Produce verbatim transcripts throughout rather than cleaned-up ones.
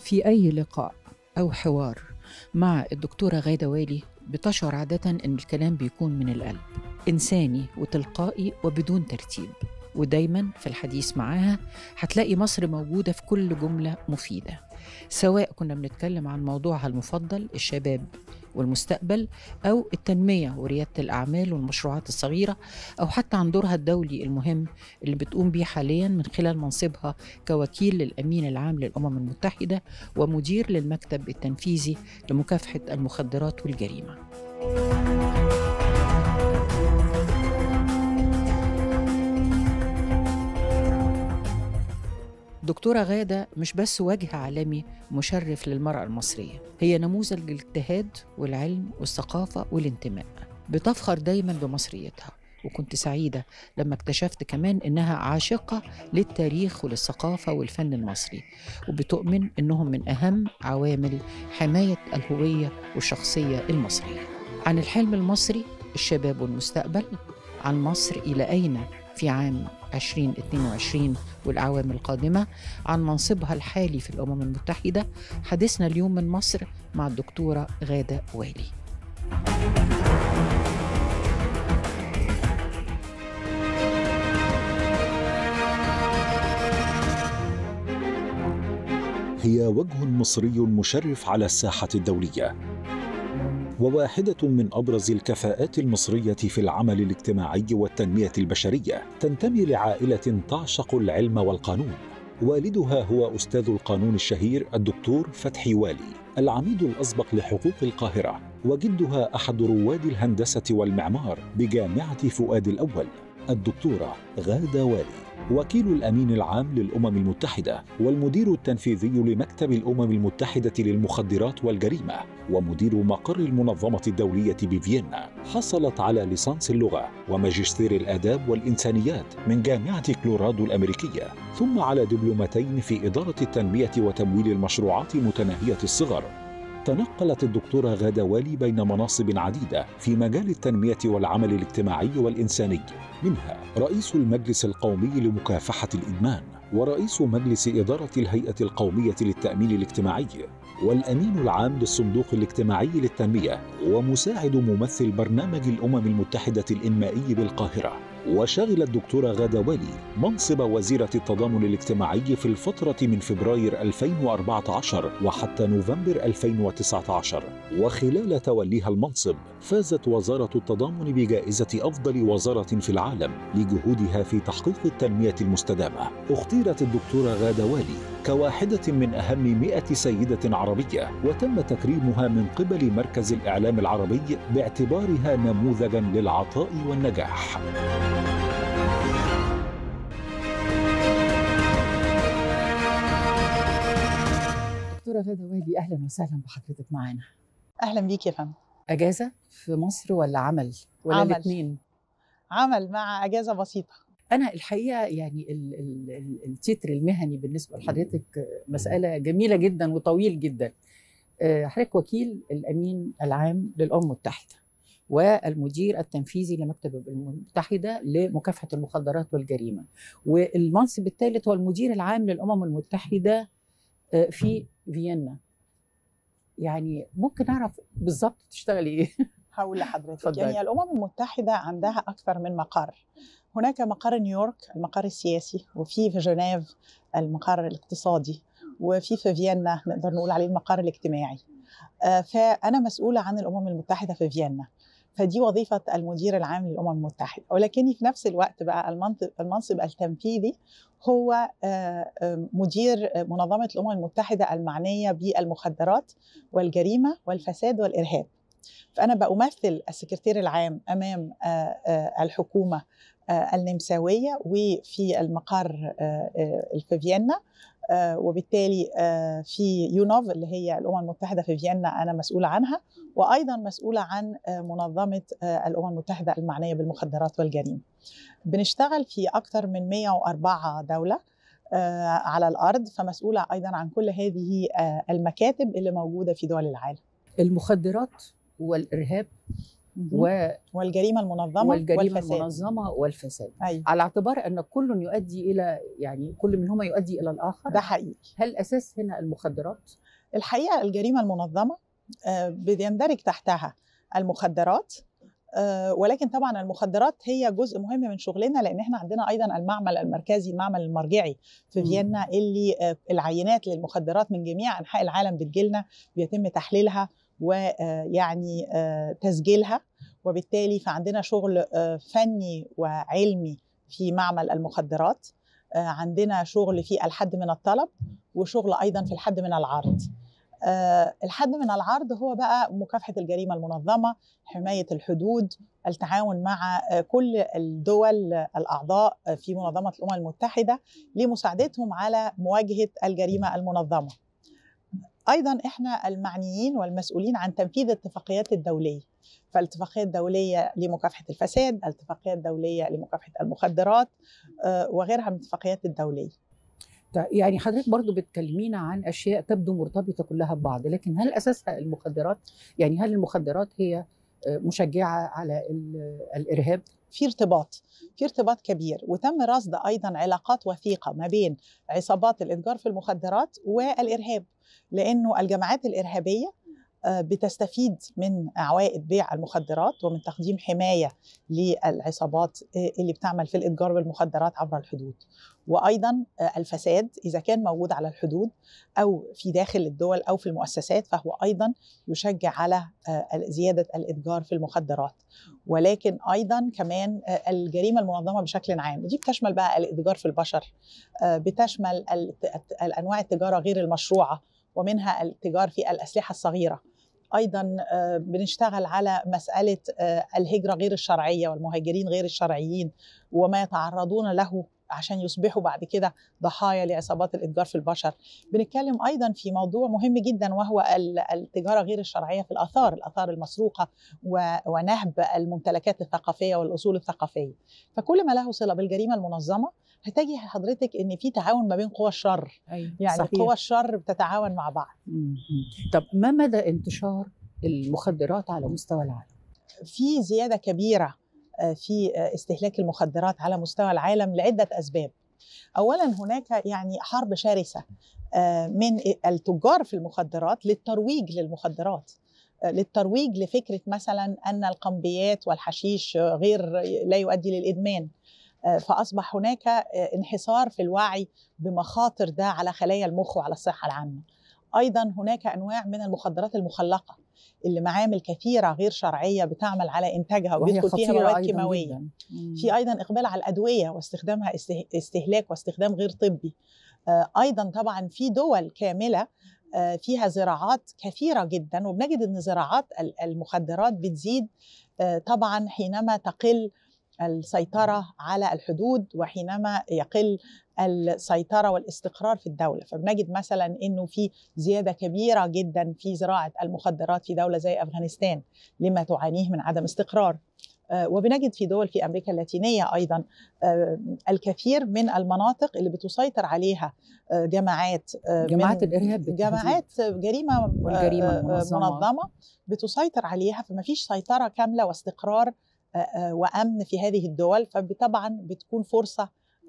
في أي لقاء أو حوار مع الدكتورة غادة والي بتشعر عادة أن الكلام بيكون من القلب، إنساني وتلقائي وبدون ترتيب. ودايماً في الحديث معاها هتلاقي مصر موجودة في كل جملة مفيدة، سواء كنا بنتكلم عن موضوعها المفضل الشباب والمستقبل، أو التنمية وريادة الأعمال والمشروعات الصغيرة، أو حتى عن دورها الدولي المهم اللي بتقوم بيه حالياً من خلال منصبها كوكيل للأمين العام للأمم المتحدة ومدير للمكتب التنفيذي لمكافحة المخدرات والجريمة. دكتورة غادة مش بس وجه عالمي مشرف للمرأة المصرية، هي نموذج للاجتهاد والعلم والثقافة والانتماء. بتفخر دايما بمصريتها، وكنت سعيدة لما اكتشفت كمان إنها عاشقة للتاريخ وللثقافة والفن المصري، وبتؤمن إنهم من أهم عوامل حماية الهوية والشخصية المصرية. عن الحلم المصري، الشباب والمستقبل، عن مصر إلى أين في عام عشرين اثنين وعشرين والأعوام القادمة، عن منصبها الحالي في الأمم المتحدة. حديثنا اليوم من مصر مع الدكتورة غادة والي. هي وجه مصري مشرف على الساحة الدولية، وواحدة من أبرز الكفاءات المصرية في العمل الاجتماعي والتنمية البشرية. تنتمي لعائلة تعشق العلم والقانون. والدها هو أستاذ القانون الشهير الدكتور فتحي والي، العميد الأسبق لحقوق القاهرة، وجدها أحد رواد الهندسة والمعمار بجامعة فؤاد الأول، الدكتورة غادة والي، وكيل الأمين العام للأمم المتحدة والمدير التنفيذي لمكتب الأمم المتحدة للمخدرات والجريمة، ومدير مقر المنظمة الدولية بفيينا. حصلت على ليسانس اللغة وماجستير الآداب والإنسانيات من جامعة كولورادو الأمريكية، ثم على دبلومتين في إدارة التنمية وتمويل المشروعات متناهية الصغر. تنقلت الدكتورة غادة والي بين مناصب عديدة في مجال التنمية والعمل الاجتماعي والإنساني، منها رئيس المجلس القومي لمكافحة الإدمان، ورئيس مجلس إدارة الهيئة القومية للتأمين الاجتماعي، والأمين العام للصندوق الاجتماعي للتنمية، ومساعد ممثل برنامج الأمم المتحدة الإنمائي بالقاهرة. وشغل الدكتورة غادة والي منصب وزيرة التضامن الاجتماعي في الفترة من فبراير ألفين وأربعة عشر وحتى نوفمبر ألفين وتسعة عشر. وخلال توليها المنصب فازت وزارة التضامن بجائزة أفضل وزارة في العالم لجهودها في تحقيق التنمية المستدامة. اختيرت الدكتورة غادة والي كواحدة من أهم مئة سيدة عربية، وتم تكريمها من قبل مركز الإعلام العربي باعتبارها نموذجاً للعطاء والنجاح. دكتورة غادة والي، أهلا وسهلا بحضرتك معانا. أهلا بيك يا فندم. أجازة في مصر ولا عمل ولا عمل. الاثنين؟ عمل مع أجازة بسيطة. أنا الحقيقة يعني ال ال ال التتر المهني بالنسبة لحضرتك مسألة جميلة جدا وطويل جدا. حضرتك وكيل الأمين العام للأمم المتحدة والمدير التنفيذي لمكتب الأمم المتحدة لمكافحة المخدرات والجريمة، والمنصب الثالث هو المدير العام للأمم المتحدة في فيينا. يعني ممكن أعرف بالضبط تشتغلي إيه؟ هقول لحضرتك. فضل. يعني الأمم المتحدة عندها أكثر من مقر. هناك مقر نيويورك المقر السياسي، وفي في جنيف المقر الاقتصادي، وفي في فيينا نقدر نقول عليه المقر الاجتماعي. فأنا مسؤولة عن الأمم المتحدة في فيينا، فدي وظيفة المدير العام للأمم المتحدة. ولكني في نفس الوقت بقى المنصب التنفيذي هو مدير منظمة الأمم المتحدة المعنية بالمخدرات والجريمة والفساد والإرهاب. فأنا بأمثل السكرتير العام أمام الحكومة النمساوية وفي المقر في فيينا، وبالتالي في يونوف اللي هي الأمم المتحدة في فيينا أنا مسؤولة عنها، وأيضا مسؤولة عن منظمة الأمم المتحدة المعنية بالمخدرات والجريمة. بنشتغل في أكثر من مئة وأربعة دولة على الأرض، فمسؤولة أيضا عن كل هذه المكاتب اللي موجودة في دول العالم. المخدرات والإرهاب و... والجريمه المنظمه والجريمه والفساد. المنظمه والفساد، أيوة. على اعتبار ان كل يؤدي الى، يعني كل منهما يؤدي الى الاخر. ده حقيقي. هل الاساس هنا المخدرات؟ الحقيقه الجريمه المنظمه بيندرج تحتها المخدرات، ولكن طبعا المخدرات هي جزء مهم من شغلنا، لان احنا عندنا ايضا المعمل المركزي، المعمل المرجعي في م. فيينا، اللي العينات للمخدرات من جميع انحاء العالم بتجيلنا، بيتم تحليلها ويعني تسجيلها، وبالتالي فعندنا شغل فني وعلمي في معمل المخدرات. عندنا شغل في الحد من الطلب، وشغل ايضا في الحد من العرض. الحد من العرض هو بقى مكافحة الجريمة المنظمة، حماية الحدود، التعاون مع كل الدول الأعضاء في منظمة الأمم المتحدة لمساعدتهم على مواجهة الجريمة المنظمة. أيضا إحنا المعنيين والمسؤولين عن تنفيذ الاتفاقيات الدولية، فالاتفاقية الدولية لمكافحة الفساد، الاتفاقية الدولية لمكافحة المخدرات، وغيرها من الاتفاقيات الدولية. يعني حضرتك برضو بتكلمينا عن أشياء تبدو مرتبطة كلها ببعض، لكن هل أساسها المخدرات؟ يعني هل المخدرات هي مشجعة على الإرهاب؟ في ارتباط، في ارتباط كبير، وتم رصد أيضا علاقات وثيقة ما بين عصابات الإتجار في المخدرات والإرهاب، لأنه الجماعات الإرهابية بتستفيد من عوائد بيع المخدرات ومن تقديم حماية للعصابات اللي بتعمل في الإتجار بالمخدرات عبر الحدود. وأيضا الفساد إذا كان موجود على الحدود أو في داخل الدول أو في المؤسسات، فهو أيضا يشجع على زيادة الإتجار في المخدرات. ولكن أيضا كمان الجريمة المنظمة بشكل عام، ودي بتشمل بقى الإتجار في البشر، بتشمل الأنواع التجارة غير المشروعة، ومنها التجار في الأسلحة الصغيرة. أيضا بنشتغل على مسألة الهجرة غير الشرعية والمهاجرين غير الشرعيين وما يتعرضون له عشان يصبحوا بعد كده ضحايا لعصابات الإتجار في البشر. بنتكلم أيضا في موضوع مهم جدا، وهو التجارة غير الشرعية في الآثار، الآثار المسروقة ونهب الممتلكات الثقافية والأصول الثقافية. فكل ما له صلة بالجريمة المنظمة هتجي حضرتك ان في تعاون ما بين قوى الشر. أيوة. يعني صحيح. قوى الشر بتتعاون مع بعض. م- م. طب ما مدى انتشار المخدرات على مستوى العالم؟ في زيادة كبيرة في استهلاك المخدرات على مستوى العالم لعدة أسباب. أولا هناك يعني حرب شرسة من التجار في المخدرات للترويج للمخدرات، للترويج لفكرة مثلا أن القنبيات والحشيش غير لا يؤدي للإدمان، فأصبح هناك انحسار في الوعي بمخاطر ده على خلايا المخ وعلى الصحة العامة. أيضا هناك أنواع من المخدرات المخلقة اللي معامل كثيرة غير شرعية بتعمل على إنتاجها وبيدخل فيها مواد كيماوية. في أيضا إقبال على الأدوية واستخدامها استهلاك واستخدام غير طبي. أيضا طبعا في دول كاملة فيها زراعات كثيرة جدا، وبنجد أن زراعات المخدرات بتزيد طبعا حينما تقل السيطرة على الحدود وحينما يقل السيطرة والاستقرار في الدولة. فبنجد مثلا أنه في زيادة كبيرة جدا في زراعة المخدرات في دولة زي أفغانستان لما تعانيه من عدم استقرار. وبنجد في دول في أمريكا اللاتينية أيضا الكثير من المناطق اللي بتسيطر عليها جماعات جماعات الإرهاب، جماعات جريمة والجريمة المنظمة منظمة بتسيطر عليها، فما فيش سيطرة كاملة واستقرار وأمن في هذه الدول، فطبعا بتكون فرصة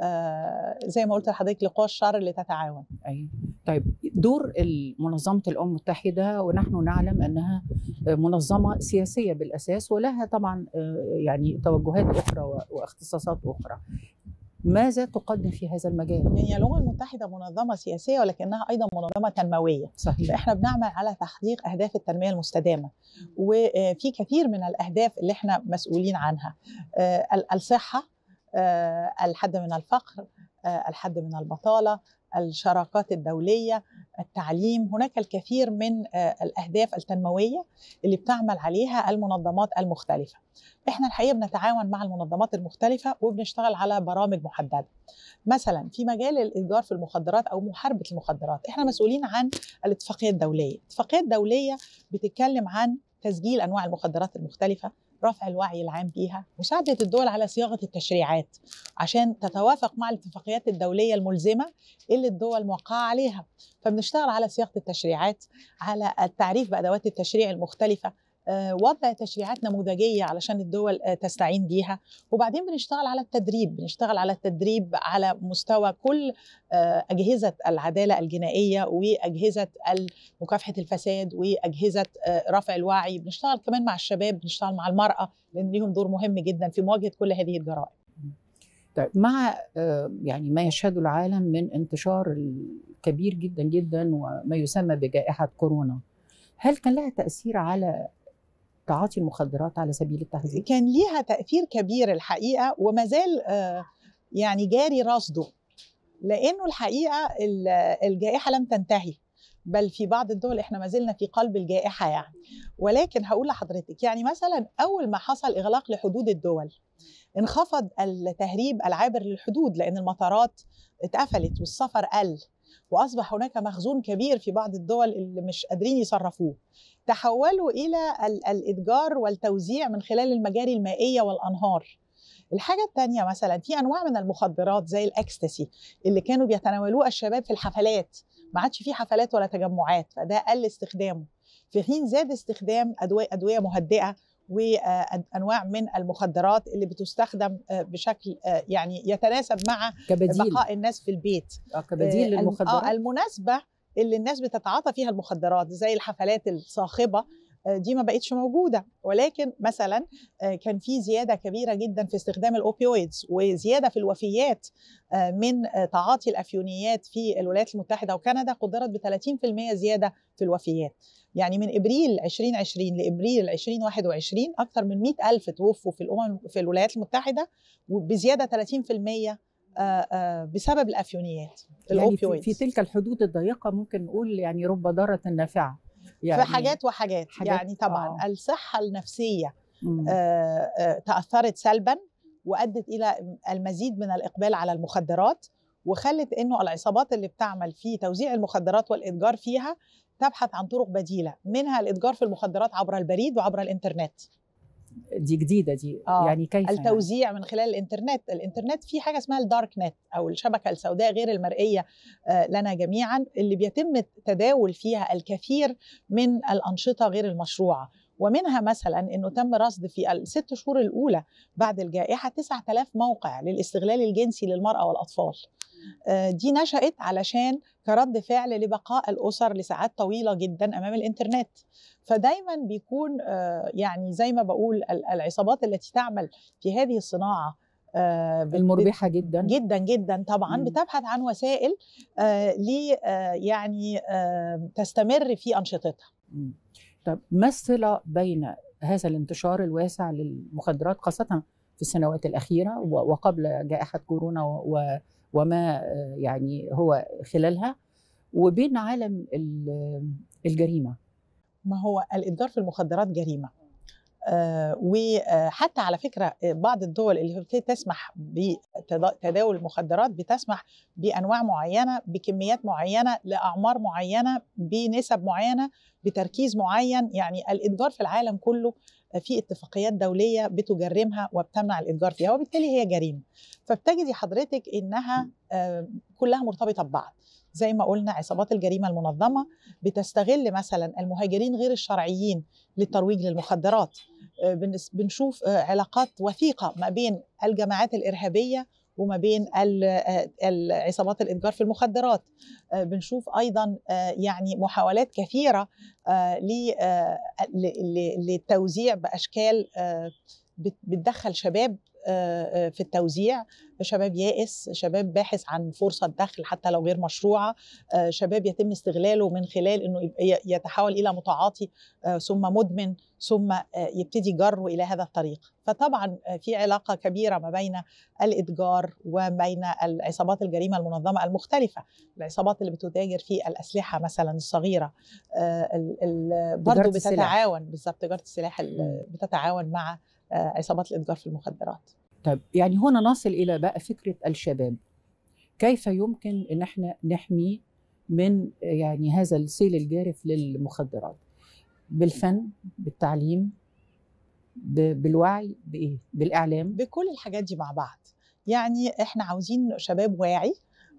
زي ما قلت لحضرتك لقوى الشر اللي تتعاون. أي. طيب دور منظمة الأمم المتحدة، ونحن نعلم أنها منظمة سياسية بالأساس ولها طبعا يعني توجهات أخرى واختصاصات أخرى، ماذا تقدم في هذا المجال؟ يعني الأمم المتحدة منظمة سياسية ولكنها أيضا منظمة تنموية. صحيح. فإحنا بنعمل على تحقيق أهداف التنمية المستدامة، وفي كثير من الأهداف اللي إحنا مسؤولين عنها: الصحة، الحد من الفقر، الحد من البطالة، الشراكات الدولية، التعليم. هناك الكثير من الأهداف التنموية اللي بتعمل عليها المنظمات المختلفة. إحنا الحقيقة بنتعاون مع المنظمات المختلفة وبنشتغل على برامج محددة. مثلا في مجال الإتجار في المخدرات أو محاربة المخدرات، إحنا مسؤولين عن الاتفاقية الدولية. الاتفاقية الدولية بتتكلم عن تسجيل أنواع المخدرات المختلفة، رفع الوعي العام بيها، مساعدة الدول على صياغة التشريعات عشان تتوافق مع الاتفاقيات الدولية الملزمة اللي الدول موقعة عليها. فبنشتغل على صياغة التشريعات، على التعريف بأدوات التشريع المختلفة، وضع تشريعات نموذجية علشان الدول تستعين بيها، وبعدين بنشتغل على التدريب بنشتغل على التدريب على مستوى كل أجهزة العدالة الجنائية وأجهزة مكافحة الفساد وأجهزة رفع الوعي. بنشتغل كمان مع الشباب، بنشتغل مع المرأة لأن ليهم دور مهم جدا في مواجهة كل هذه الجرائم. طيب مع يعني ما يشهده العالم من انتشار كبير جدا جدا وما يسمى بجائحة كورونا، هل كان لها تأثير على تعاطي المخدرات على سبيل التحذير؟ كان ليها تأثير كبير الحقيقة، وما زال يعني جاري رصده، لأنه الحقيقة الجائحة لم تنتهي، بل في بعض الدول احنا ما زلنا في قلب الجائحة يعني. ولكن هقول لحضرتك يعني مثلا أول ما حصل إغلاق لحدود الدول انخفض التهريب العابر للحدود، لأن المطارات اتقفلت والسفر قل، وأصبح هناك مخزون كبير في بعض الدول اللي مش قادرين يصرفوه. تحولوا إلى الإتجار والتوزيع من خلال المجاري المائية والأنهار. الحاجة الثانية مثلا في أنواع من المخدرات زي الأكستاسي اللي كانوا بيتناولوها الشباب في الحفلات، ما عادش في حفلات ولا تجمعات، فده قل استخدامه، في حين زاد استخدام أدوية أدوية مهدئة وأنواع من المخدرات اللي بتستخدم بشكل يعني يتناسب مع كبديل. بقاء الناس في البيت كبديل للمخدرات. آه المناسبة اللي الناس بتتعاطى فيها المخدرات زي الحفلات الصاخبة دي ما بقتش موجودة، ولكن مثلا كان في زيادة كبيرة جدا في استخدام الأوبيويدز وزيادة في الوفيات من تعاطي الأفيونيات في الولايات المتحدة وكندا، قدرت ب ثلاثين بالمئة زيادة في الوفيات. يعني من إبريل ألفين وعشرين لإبريل ألفين وواحد وعشرين أكثر من مئة ألف توفوا في الأمم في الولايات المتحدة، وبزيادة ثلاثين بالمئة بسبب الأفيونيات يعني في, في تلك الحدود الضيقة ممكن نقول يعني رب ضارة نافعة يعني في حاجات وحاجات حاجات يعني طبعا آه. الصحة النفسية آه آه تأثرت سلبا وأدت إلى المزيد من الإقبال على المخدرات، وخلت إنه العصابات اللي بتعمل في توزيع المخدرات والإتجار فيها تبحث عن طرق بديلة، منها الإتجار في المخدرات عبر البريد وعبر الإنترنت. دي جديدة دي آه. يعني كيف التوزيع يعني؟ من خلال الإنترنت. الإنترنت في حاجة اسمها الدارك نت أو الشبكة السوداء غير المرئية لنا جميعا، اللي بيتم تداول فيها الكثير من الأنشطة غير المشروعة، ومنها مثلا أنه تم رصد في الست شهور الأولى بعد الجائحة تسعة آلاف موقع للاستغلال الجنسي للمرأة والأطفال. دي نشأت علشان كرد فعل لبقاء الأسر لساعات طويلة جدا أمام الإنترنت. فدايما بيكون يعني زي ما بقول العصابات التي تعمل في هذه الصناعة المربحة جدا جدا جدا طبعا م. بتبحث عن وسائل ل يعني تستمر في أنشطتها. م. طب ما الصلة بين هذا الانتشار الواسع للمخدرات خاصة في السنوات الأخيرة وقبل جائحة كورونا و وما يعني هو خلالها وبين عالم الجريمة؟ ما هو الإتجار في المخدرات جريمة، آه وحتى على فكرة بعض الدول اللي تسمح بتداول المخدرات بتسمح بأنواع معينة بكميات معينة لأعمار معينة بنسب معينة بتركيز معين. يعني الإتجار في العالم كله في اتفاقيات دولية بتجرمها وبتمنع الإتجار فيها، وبالتالي هي جريمة. فبتجدي حضرتك إنها آه كلها مرتبطة ببعض. زي ما قلنا عصابات الجريمة المنظمة بتستغل مثلا المهاجرين غير الشرعيين للترويج للمخدرات. بنشوف علاقات وثيقة ما بين الجماعات الإرهابية وما بين العصابات الإتجار في المخدرات. بنشوف أيضا يعني محاولات كثيرة للتوزيع بأشكال بتدخل شباب في التوزيع، شباب يائس، شباب باحث عن فرصة دخل حتى لو غير مشروعة، شباب يتم استغلاله من خلال أنه يتحول إلى متعاطي ثم مدمن ثم يبتدي جره إلى هذا الطريق. فطبعا في علاقة كبيرة ما بين الإتجار وبين العصابات الجريمة المنظمة المختلفة، العصابات اللي بتتاجر في الأسلحة مثلا الصغيرة برضو بتتعاون بالضبط تجارة السلاح بتتعاون مع عصابات الإتجار في المخدرات. طيب يعني هنا نصل إلى بقى فكرة الشباب، كيف يمكن إن احنا نحمي من يعني هذا السيل الجارف للمخدرات؟ بالفن، بالتعليم، بالوعي، بإيه؟ بالإعلام؟ بكل الحاجات دي مع بعض. يعني احنا عاوزين شباب واعي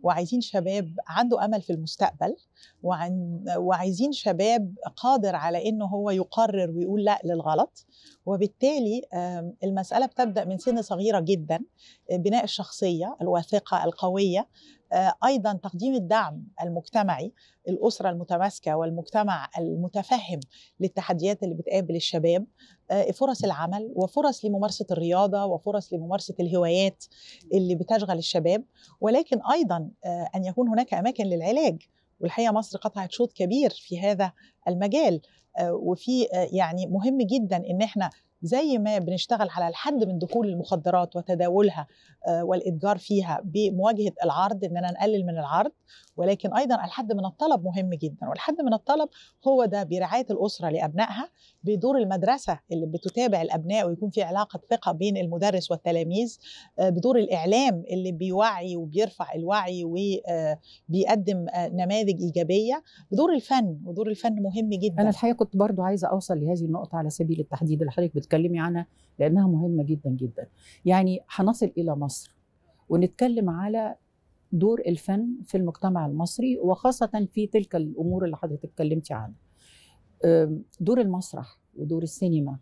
وعايزين شباب عنده أمل في المستقبل، وعن وعايزين شباب قادر على إنه هو يقرر ويقول لأ للغلط. وبالتالي المسألة بتبدأ من سن صغيرة جدا، بناء الشخصية الواثقة القوية، أيضا تقديم الدعم المجتمعي، الأسرة المتماسكة والمجتمع المتفهم للتحديات اللي بتقابل الشباب، فرص العمل وفرص لممارسة الرياضة وفرص لممارسة الهوايات اللي بتشغل الشباب، ولكن أيضا أن يكون هناك أماكن للعلاج. والحقيقة مصر قطعت شوط كبير في هذا المجال، وفي يعني مهم جدا إن احنا زي ما بنشتغل على الحد من دخول المخدرات وتداولها والإتجار فيها بمواجهة العرض، إننا نقلل من العرض، ولكن أيضا الحد من الطلب مهم جدا. والحد من الطلب هو ده برعاية الأسرة لأبنائها، بدور المدرسة اللي بتتابع الأبناء ويكون في علاقة ثقة بين المدرس والتلاميذ، بدور الإعلام اللي بيوعي وبيرفع الوعي وبيقدم نماذج إيجابية، بدور الفن، ودور الفن مهم جدا. أنا الحقيقة كنت برضو عايزة أوصل لهذه النقطة على سبيل التحديد اللي حضرتك بتكلمي عنها، لأنها مهمة جدا جدا. يعني هنصل إلى مصر ونتكلم على دور الفن في المجتمع المصري، وخاصة في تلك الأمور اللي حضرتك اتكلمتي عنها، دور المسرح ودور السينما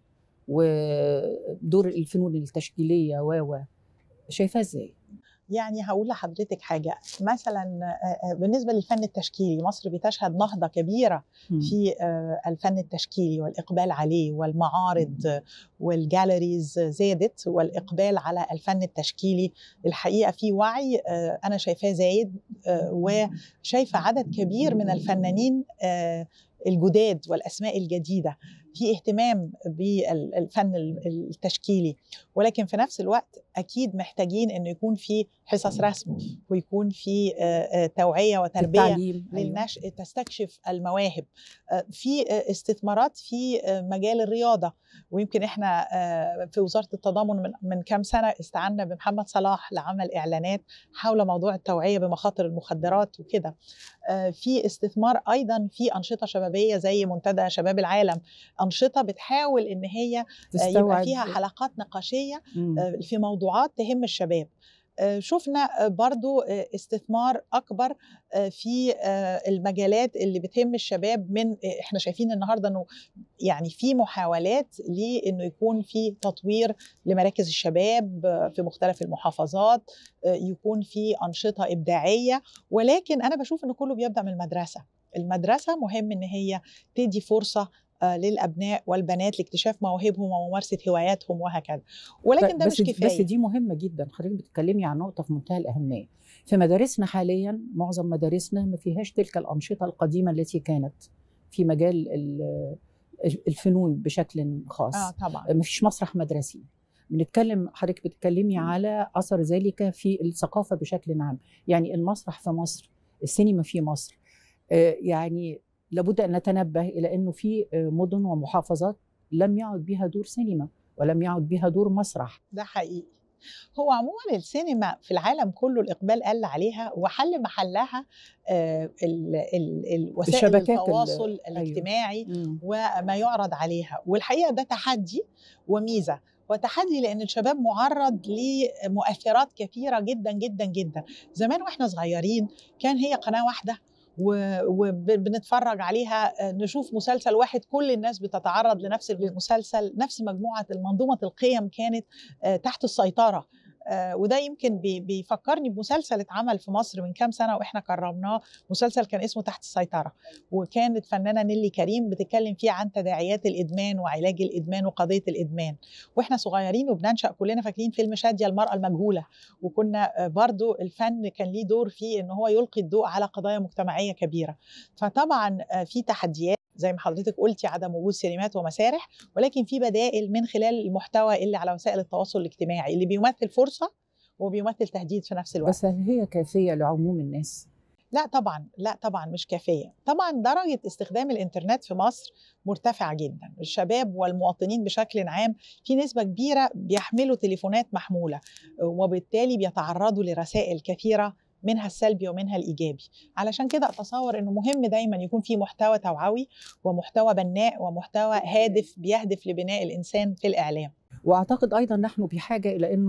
ودور الفنون التشكيلية و شايفاه ازاي؟ يعني هقول لحضرتك حاجة، مثلا بالنسبة للفن التشكيلي، مصر بتشهد نهضة كبيرة في الفن التشكيلي والإقبال عليه، والمعارض والجاليريز زادت، والإقبال على الفن التشكيلي الحقيقة في وعي أنا شايفاه زايد، وشايفة عدد كبير من الفنانين الجداد والأسماء الجديدة في اهتمام بالفن التشكيلي. ولكن في نفس الوقت أكيد محتاجين أنه يكون في حصص رسم، ويكون في توعية وتربية للنشء تستكشف المواهب، في استثمارات في مجال الرياضة. ويمكن احنا في وزارة التضامن من كام سنة استعنا بمحمد صلاح لعمل إعلانات حول موضوع التوعية بمخاطر المخدرات وكده. في استثمار أيضا في أنشطة شبابية زي منتدى شباب العالم، أنشطة بتحاول إن هي يبقى فيها حلقات نقاشية في موضوعات تهم الشباب. شفنا برضو استثمار أكبر في المجالات اللي بتهم الشباب، من احنا شايفين النهاردة أنه يعني في محاولات لأنه يكون في تطوير لمراكز الشباب في مختلف المحافظات، يكون في أنشطة إبداعية. ولكن أنا بشوف أنه كله بيبدأ من المدرسة. المدرسة مهم أن هي تدي فرصة للأبناء والبنات لاكتشاف مواهبهم وممارسة هواياتهم وهكذا، ولكن ده مش كفاية. بس دي مهمة جدا، حضرتك بتتكلمي عن نقطة في منتهى الأهمية. في مدارسنا حاليا معظم مدارسنا ما فيهاش تلك الأنشطة القديمة التي كانت في مجال الفنون بشكل خاص. آه طبعا. ما فيش مسرح مدرسي. بنتكلم، حضرتك بتتكلمي على أثر ذلك في الثقافة بشكل عام. يعني المسرح في مصر، السينما في مصر، يعني لابد أن نتنبه إلى أنه في مدن ومحافظات لم يعد بها دور سينما ولم يعد بها دور مسرح. ده حقيقي. هو عموما السينما في العالم كله الإقبال قل عليها، وحل محلها وسائل التواصل الاجتماعي. أيوه. وما يعرض عليها. والحقيقة ده تحدي وميزة، وتحدي لأن الشباب معرض لمؤثرات كثيرة جدا جدا جدا. زمان وإحنا صغيرين كان هي قناة واحدة وبنتفرج عليها، نشوف مسلسل واحد كل الناس بتتعرض لنفس المسلسل، نفس مجموعة المنظومة القيم كانت تحت السيطرة. وده يمكن بيفكرني بمسلسل اتعمل في مصر من كام سنة وإحنا كرمناه، مسلسل كان اسمه تحت السيطرة، وكانت فنانة نيلي كريم بتتكلم فيه عن تداعيات الإدمان وعلاج الإدمان وقضية الإدمان. وإحنا صغيرين وبننشأ كلنا فاكرين فيلم شادية المرأة المجهولة، وكنا برضو الفن كان ليه دور في إن هو يلقي الضوء على قضايا مجتمعية كبيرة. فطبعا في تحديات زي ما حضرتك قلتي، عدم وجود سينمات ومسارح، ولكن في بدائل من خلال المحتوى اللي على وسائل التواصل الاجتماعي اللي بيمثل فرصة وبيمثل تهديد في نفس الوقت. بس هل هي كافية لعموم الناس؟ لا طبعا، لا طبعا مش كافية. طبعا درجة استخدام الإنترنت في مصر مرتفعة جدا. الشباب والمواطنين بشكل عام في نسبة كبيرة بيحملوا تليفونات محمولة، وبالتالي بيتعرضوا لرسائل كثيرة منها السلبي ومنها الإيجابي. علشان كده أتصور أنه مهم دايما يكون في محتوى توعوي ومحتوى بناء ومحتوى هادف بيهدف لبناء الإنسان في الإعلام. وأعتقد أيضا نحن بحاجة إلى أنه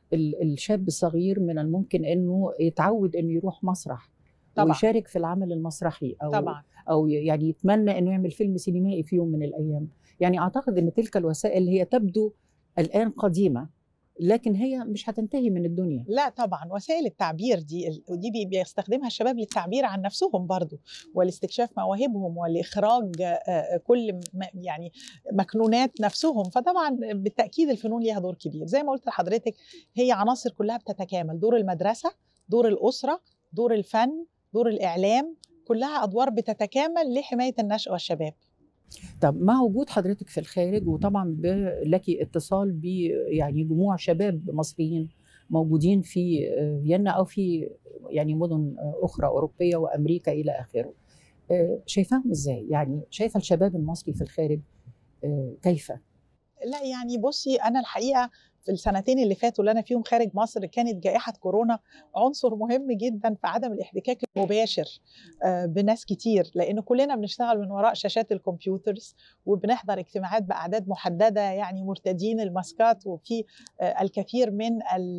الشاب الصغير من الممكن انه يتعود انه يروح مسرح طبعا. ويشارك في العمل المسرحي او طبعا. او يعني يتمنى انه يعمل فيلم سينمائي في يوم من الايام. يعني اعتقد ان تلك الوسائل هي تبدو الان قديمه، لكن هي مش هتنتهي من الدنيا. لا طبعا، وسائل التعبير دي ودي بيستخدمها الشباب للتعبير عن نفسهم برضو، ولاستكشاف مواهبهم ولاخراج كل يعني مكنونات نفسهم. فطبعا بالتاكيد الفنون ليها دور كبير. زي ما قلت لحضرتك، هي عناصر كلها بتتكامل: دور المدرسه، دور الاسره، دور الفن، دور الاعلام، كلها ادوار بتتكامل لحمايه النشء والشباب. طب مع وجود حضرتك في الخارج، وطبعا لك اتصال ب يعني جموع شباب مصريين موجودين في فيينا او في يعني مدن اخرى اوروبيه وامريكا الى اخره، شايفاهم ازاي؟ يعني شايفه الشباب المصري في الخارج كيف؟ لا يعني بصي، انا الحقيقه في السنتين اللي فاتوا اللي انا فيهم خارج مصر كانت جائحه كورونا عنصر مهم جدا في عدم الاحتكاك المباشر بناس كتير، لان كلنا بنشتغل من وراء شاشات الكمبيوترز وبنحضر اجتماعات باعداد محدده، يعني مرتدين الماسكات، وفي الكثير من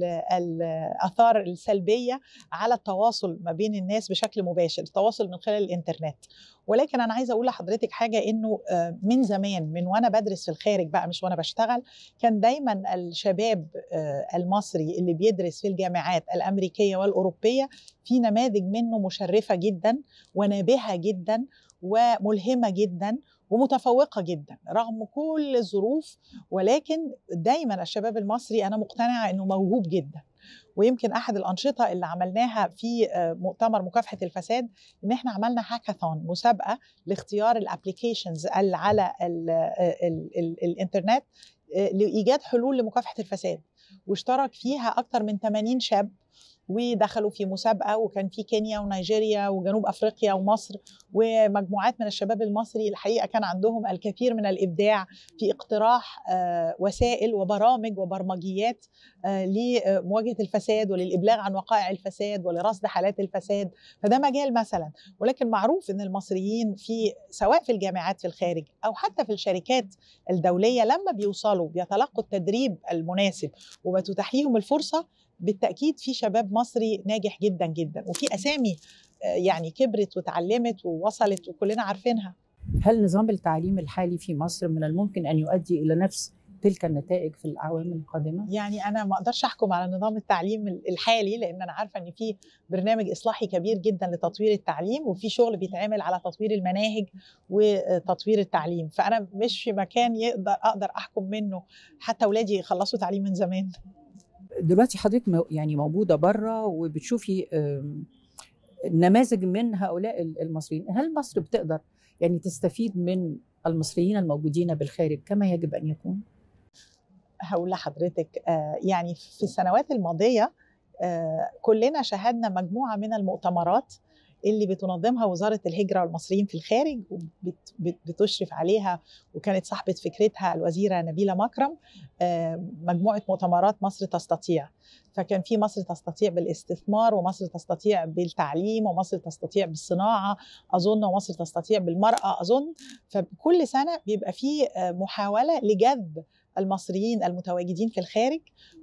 الاثار السلبيه على التواصل ما بين الناس بشكل مباشر، التواصل من خلال الانترنت. ولكن انا عايزه اقول لحضرتك حاجه، انه من زمان، من وانا بدرس في الخارج بقى مش وانا بشتغل، كان دايما الشباب المصري اللي بيدرس في الجامعات الامريكيه والاوروبيه في نماذج منه مشرفه جدا ونابهه جدا وملهمه جدا ومتفوقه جدا رغم كل الظروف. ولكن دايما الشباب المصري انا مقتنعه انه موهوب جدا. ويمكن احد الانشطه اللي عملناها في مؤتمر مكافحه الفساد ان احنا عملنا هاكاثون، مسابقه لاختيار الابلكيشنز اللي على ال ال ال الانترنت لايجاد حلول لمكافحه الفساد، واشترك فيها اكثر من ثمانين شاب ودخلوا في مسابقه، وكان في كينيا ونيجيريا وجنوب افريقيا ومصر، ومجموعات من الشباب المصري الحقيقه كان عندهم الكثير من الابداع في اقتراح وسائل وبرامج وبرمجيات لمواجهه الفساد وللابلاغ عن وقائع الفساد ولرصد حالات الفساد. فده مجال مثلا. ولكن معروف ان المصريين في سواء في الجامعات في الخارج او حتى في الشركات الدوليه لما بيوصلوا بيتلقوا التدريب المناسب وبتتاح لهم الفرصه، بالتأكيد في شباب مصري ناجح جدا جدا، وفي أسامي يعني كبرت وتعلمت ووصلت وكلنا عارفينها. هل نظام التعليم الحالي في مصر من الممكن أن يؤدي إلى نفس تلك النتائج في الأعوام القادمة؟ يعني أنا ما أقدرش أحكم على نظام التعليم الحالي، لأن أنا عارفة أن في برنامج إصلاحي كبير جدا لتطوير التعليم، وفي شغل بيتعمل على تطوير المناهج وتطوير التعليم. فأنا مش في مكان يقدر أقدر أحكم منه، حتى أولادي خلصوا تعليم من زمان. دلوقتي حضرتك يعني موجودة بره وبتشوفي نماذج من هؤلاء المصريين، هل مصر بتقدر يعني تستفيد من المصريين الموجودين بالخارج كما يجب أن يكون؟ هقول لحضرتك يعني في السنوات الماضية كلنا شاهدنا مجموعة من المؤتمرات اللي بتنظمها وزارة الهجرة والمصريين في الخارج وبتشرف عليها، وكانت صاحبة فكرتها الوزيرة نبيلة مكرم، مجموعة مؤتمرات مصر تستطيع. فكان في مصر تستطيع بالاستثمار، ومصر تستطيع بالتعليم، ومصر تستطيع بالصناعة أظن، ومصر تستطيع بالمرأة أظن. فكل سنة بيبقى في محاولة لجذب المصريين المتواجدين في الخارج،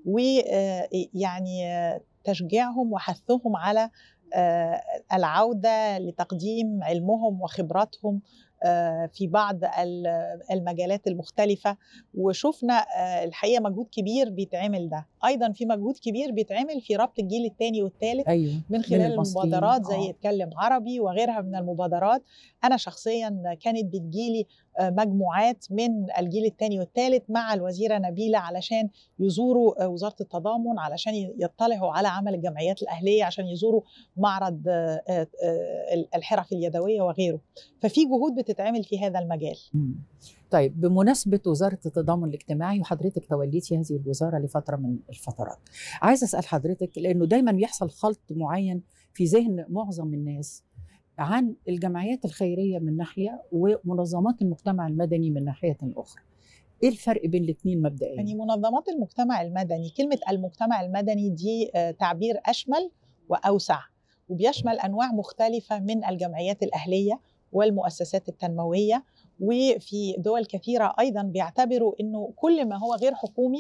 ويعني تشجيعهم وحثهم على العودة لتقديم علمهم وخبراتهم في بعض المجالات المختلفة. وشفنا الحقيقة مجهود كبير بيتعمل ده. أيضا في مجهود كبير بيتعمل في ربط الجيل الثاني والثالث أيوة. من خلال من المبادرات زي اتكلم عربي وغيرها من المبادرات. أنا شخصيا كانت بتجيلي مجموعات من الجيل الثاني والثالث مع الوزيرة نبيلة علشان يزوروا وزارة التضامن، علشان يطلعوا على عمل الجمعيات الأهلية، عشان يزوروا معرض الحرف اليدوية وغيره. ففي جهود بتتعمل في هذا المجال. طيب، بمناسبة وزارة التضامن الاجتماعي وحضرتك توليتي هذه الوزارة لفترة من الفترات، عايزة أسأل حضرتك، لأنه دايما بيحصل خلط معين في ذهن معظم الناس عن الجمعيات الخيرية من ناحية ومنظمات المجتمع المدني من ناحية أخرى. إيه الفرق بين الاثنين مبدئيا؟ يعني منظمات المجتمع المدني، كلمة المجتمع المدني دي تعبير أشمل وأوسع، وبيشمل أنواع مختلفة من الجمعيات الأهلية والمؤسسات التنموية. وفي دول كثيرة أيضا بيعتبروا أنه كل ما هو غير حكومي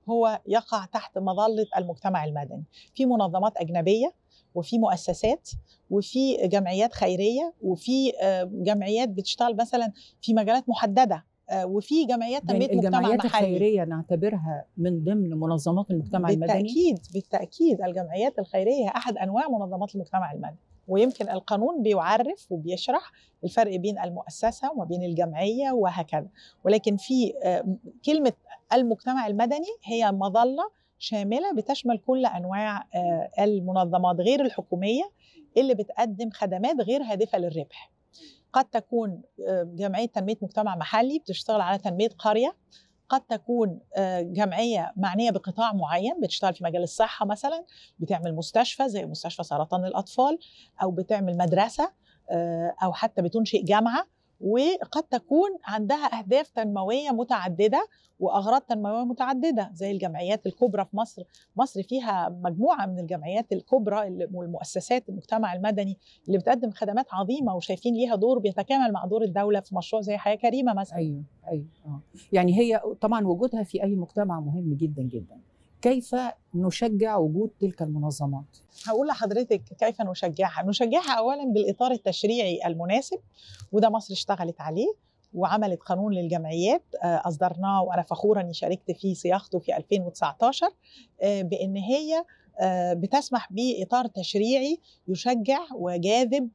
هو يقع تحت مظلة المجتمع المدني. في منظمات أجنبية وفي مؤسسات وفي جمعيات خيرية وفي جمعيات بتشتغل مثلا في مجالات محددة، وفي جمعيات تنمية مجتمع محلي. الجمعيات الخيرية نعتبرها من ضمن منظمات المجتمع المدني؟ بالتأكيد بالتأكيد الجمعيات الخيرية أحد أنواع منظمات المجتمع المدني، ويمكن القانون بيعرف وبيشرح الفرق بين المؤسسة وما بين الجمعية وهكذا، ولكن في كلمة المجتمع المدني هي مظلة شاملة بتشمل كل أنواع المنظمات غير الحكومية اللي بتقدم خدمات غير هادفة للربح. قد تكون جمعية تنمية مجتمع محلي بتشتغل على تنمية قرية، قد تكون جمعية معنية بقطاع معين بتشتغل في مجال الصحة مثلا، بتعمل مستشفى زي مستشفى سرطان الأطفال، أو بتعمل مدرسة، أو حتى بتنشئ جامعة، وقد تكون عندها أهداف تنموية متعددة وأغراض تنموية متعددة زي الجمعيات الكبرى في مصر. مصر فيها مجموعة من الجمعيات الكبرى والمؤسسات المجتمع المدني اللي بتقدم خدمات عظيمة وشايفين ليها دور بيتكامل مع دور الدولة في مشروع زي حياة كريمة مثلا. أيوة أيوة آه. يعني هي طبعا وجودها في أي مجتمع مهم جدا جدا. كيف نشجع وجود تلك المنظمات؟ هقول لحضرتك كيف نشجعها. نشجعها أولا بالإطار التشريعي المناسب، وده مصر اشتغلت عليه وعملت قانون للجمعيات أصدرناه وأنا فخورة أني شاركت في صياغته في ألفين وتسعتاشر، بأن هي بتسمح بإطار تشريعي يشجع وجاذب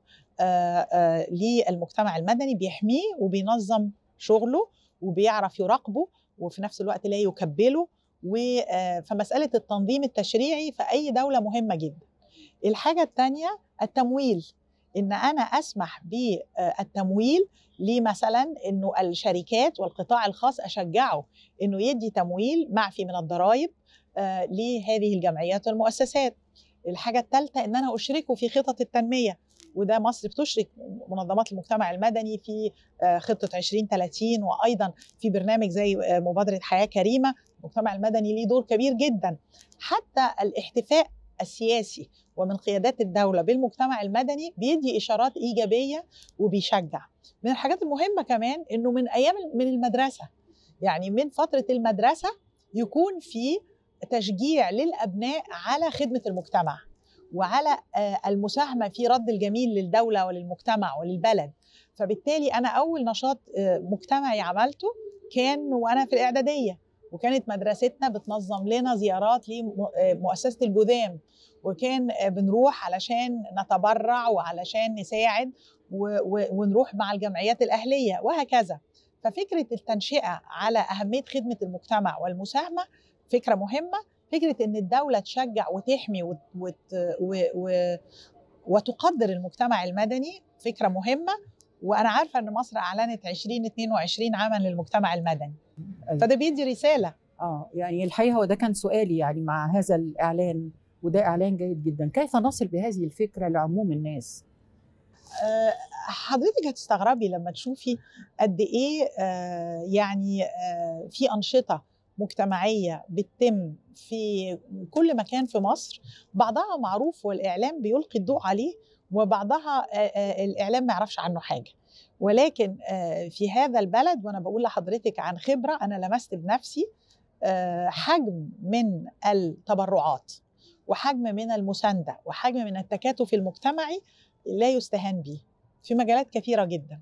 للمجتمع المدني، بيحميه وبينظم شغله وبيعرف يراقبه وفي نفس الوقت لا يكبله. فمسألة التنظيم التشريعي في أي دولة مهمة جدا. الحاجة الثانية التمويل، إن أنا أسمح بالتمويل لمثلا إنه الشركات والقطاع الخاص أشجعه إنه يدي تمويل معفي من الضرائب لهذه الجمعيات والمؤسسات. الحاجة الثالثة إن أنا أشركه في خطط التنمية، وده مصر بتشرك منظمات المجتمع المدني في خطة عشرين ثلاثين، وأيضا في برنامج زي مبادرة حياة كريمة. المجتمع المدني ليه دور كبير جدا. حتى الاحتفاء السياسي ومن قيادات الدولة بالمجتمع المدني بيدي إشارات إيجابية وبيشجع. من الحاجات المهمة كمان إنه من أيام من المدرسة، يعني من فترة المدرسة يكون في تشجيع للأبناء على خدمة المجتمع وعلى المساهمة في رد الجميل للدولة وللمجتمع وللبلد. فبالتالي أنا أول نشاط مجتمعي عملته كان وأنا في الإعدادية، وكانت مدرستنا بتنظم لنا زيارات لمؤسسة الجذام، وكان بنروح علشان نتبرع وعلشان نساعد ونروح مع الجمعيات الأهلية وهكذا. ففكرة التنشئة على أهمية خدمة المجتمع والمساهمة فكرة مهمة. فكرة إن الدولة تشجع وتحمي وت... وت... و... و... وتقدر المجتمع المدني فكرة مهمة. وأنا عارفة إن مصر أعلنت عشرين اثنين وعشرين عاما للمجتمع المدني، فده بيدي رسالة. آه يعني الحقيقة هو ده كان سؤالي، يعني مع هذا الإعلان، وده إعلان جيد جدا، كيف نصل بهذه الفكرة لعموم الناس؟ أه حضرتك هتستغربي لما تشوفي قد إيه أه يعني أه في أنشطة مجتمعية بتتم في كل مكان في مصر، بعضها معروف والإعلام بيلقي الضوء عليه، وبعضها الإعلام ما يعرفش عنه حاجة. ولكن في هذا البلد، وأنا بقول لحضرتك عن خبرة أنا لمست بنفسي، حجم من التبرعات وحجم من المساندة وحجم من التكاتف المجتمعي لا يستهان به في مجالات كثيرة جدا.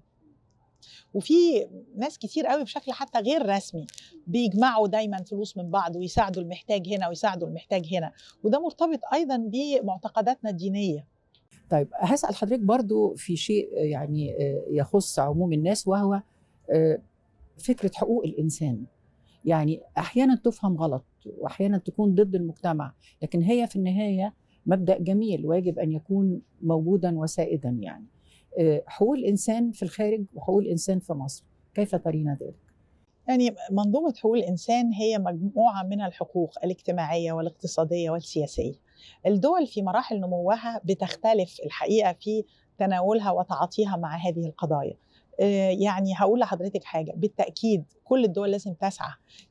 وفي ناس كتير قوي بشكل حتى غير رسمي بيجمعوا دايما فلوس من بعض ويساعدوا المحتاج هنا ويساعدوا المحتاج هنا، وده مرتبط أيضا بمعتقداتنا الدينية. طيب هسأل حضرتك برضو في شيء يعني يخص عموم الناس، وهو فكرة حقوق الإنسان. يعني أحيانا تفهم غلط وأحيانا تكون ضد المجتمع، لكن هي في النهاية مبدأ جميل ويجب أن يكون موجودا وسائدا. يعني حقوق الإنسان في الخارج وحقوق الإنسان في مصر، كيف ترين ذلك؟ يعني منظومة حقوق الإنسان هي مجموعة من الحقوق الاجتماعية والاقتصادية والسياسية. الدول في مراحل نموها بتختلف الحقيقة في تناولها وتعاطيها مع هذه القضايا. يعني هقول لحضرتك حاجة، بالتأكيد كل الدول لازم تسعى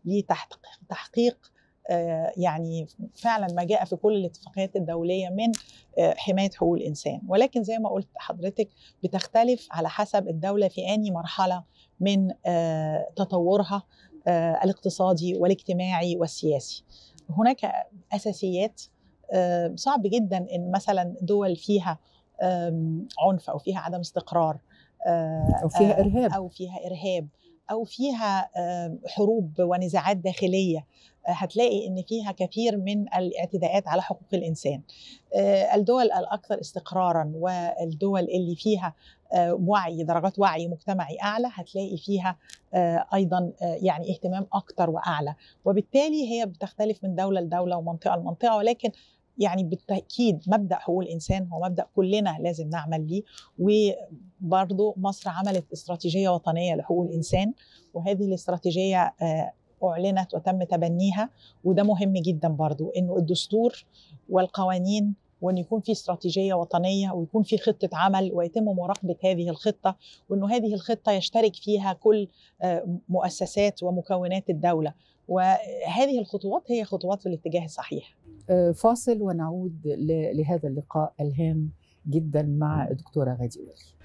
لتحقيق يعني فعلا ما جاء في كل الاتفاقيات الدولية من حماية حقوق الإنسان، ولكن زي ما قلت حضرتك بتختلف على حسب الدولة في أي مرحلة من تطورها الاقتصادي والاجتماعي والسياسي. هناك أساسيات صعب جدا إن مثلا دول فيها عنف أو فيها عدم استقرار أو فيها إرهاب أو فيها إرهاب أو فيها حروب ونزاعات داخلية، هتلاقي إن فيها كثير من الاعتداءات على حقوق الإنسان. الدول الأكثر استقراراً والدول اللي فيها وعي، درجات وعي مجتمعي أعلى، هتلاقي فيها أيضاً يعني اهتمام أكتر وأعلى، وبالتالي هي بتختلف من دولة لدولة ومنطقة لمنطقة، ولكن يعني بالتأكيد مبدأ حقوق الإنسان هو مبدأ كلنا لازم نعمل ليه. وبرضو مصر عملت استراتيجية وطنية لحقوق الإنسان، وهذه الاستراتيجية أعلنت وتم تبنيها، وده مهم جدا برضو إنه الدستور والقوانين، وأن يكون في استراتيجية وطنية ويكون في خطة عمل ويتم مراقبة هذه الخطة، وأنه هذه الخطة يشترك فيها كل مؤسسات ومكونات الدولة، وهذه الخطوات هي خطوات في الاتجاه الصحيح. فاصل ونعود لهذا اللقاء الهام جدا مع الدكتورة غادة ولي.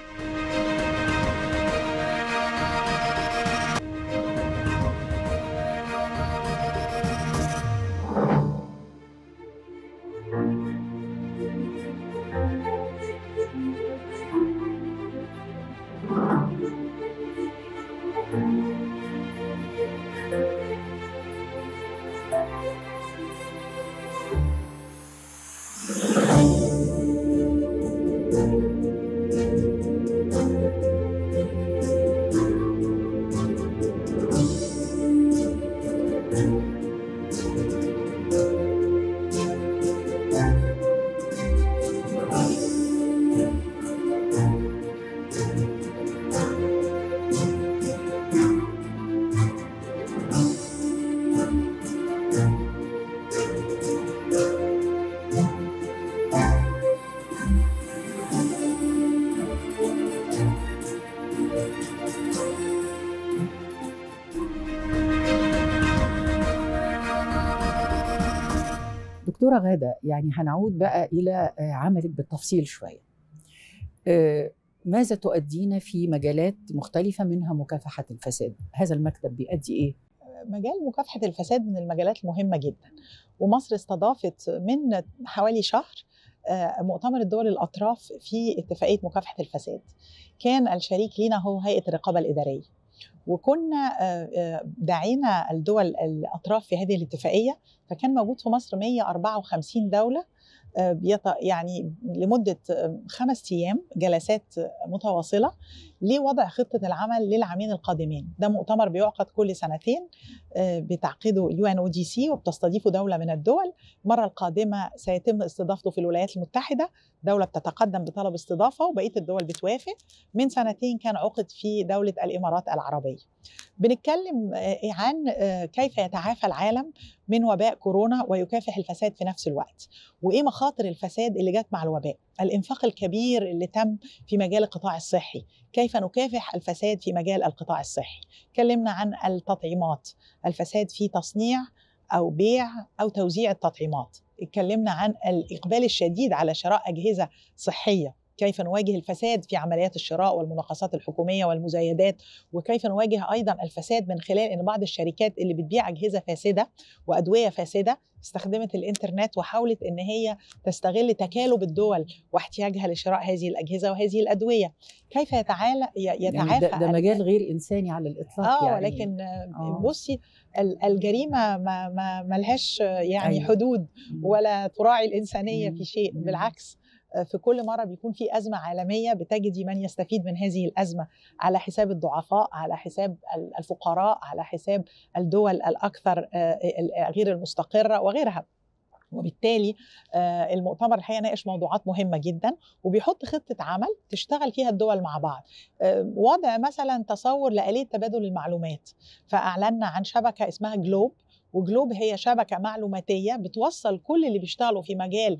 دكتورة غادة، يعني هنعود بقى إلى عملك بالتفصيل شوية. ماذا تؤدين في مجالات مختلفة منها مكافحة الفساد؟ هذا المكتب بيؤدي إيه؟ مجال مكافحة الفساد من المجالات المهمة جدا، ومصر استضافت من حوالي شهر مؤتمر الدول الأطراف في اتفاقية مكافحة الفساد. كان الشريك لنا هو هيئة الرقابة الإدارية، وكنا دعينا الدول الأطراف في هذه الاتفاقية، فكان موجود في مصر مئة وأربعة وخمسين دولة، يعني لمدة خمس أيام جلسات متواصلة لوضع خطة العمل للعامين القادمين. ده مؤتمر بيعقد كل سنتين بتعقيده اليو ان او دي سي، وبتستضيفه دولة من الدول. المرة القادمة سيتم استضافته في الولايات المتحدة، دولة بتتقدم بطلب استضافة وبقية الدول بتوافق. من سنتين كان عقد في دولة الإمارات العربية. بنتكلم عن كيف يتعافى العالم من وباء كورونا ويكافح الفساد في نفس الوقت، وإيه مخاطر الفساد اللي جت مع الوباء، الإنفاق الكبير اللي تم في مجال القطاع الصحي، كيف نكافح الفساد في مجال القطاع الصحي. تكلمنا عن التطعيمات، الفساد في تصنيع أو بيع أو توزيع التطعيمات. اتكلمنا عن الإقبال الشديد على شراء أجهزة صحية، كيف نواجه الفساد في عمليات الشراء والمناقصات الحكومية والمزايدات، وكيف نواجه أيضا الفساد من خلال أن بعض الشركات اللي بتبيع أجهزة فاسدة وأدوية فاسدة استخدمت الإنترنت وحاولت أن هي تستغل تكالب الدول واحتياجها لشراء هذه الأجهزة وهذه الأدوية. كيف يتعالى يتعافى يعني ده, ده مجال غير إنساني على الإطلاق. آه يعني ولكن آه. بصي الجريمة ما, ما ملهاش يعني أيوة. حدود ولا تراعي الإنسانية في شيء، بالعكس في كل مرة بيكون في أزمة عالمية بتجدي من يستفيد من هذه الأزمة على حساب الضعفاء، على حساب الفقراء، على حساب الدول الأكثر غير المستقرة وغيرها. وبالتالي المؤتمر الحقيقة ناقش موضوعات مهمة جدا، وبيحط خطة عمل تشتغل فيها الدول مع بعض. وضع مثلا تصور لآلية تبادل المعلومات، فأعلنا عن شبكة اسمها جلوب، وجلوب هي شبكة معلوماتية بتوصل كل اللي بيشتغلوا في مجال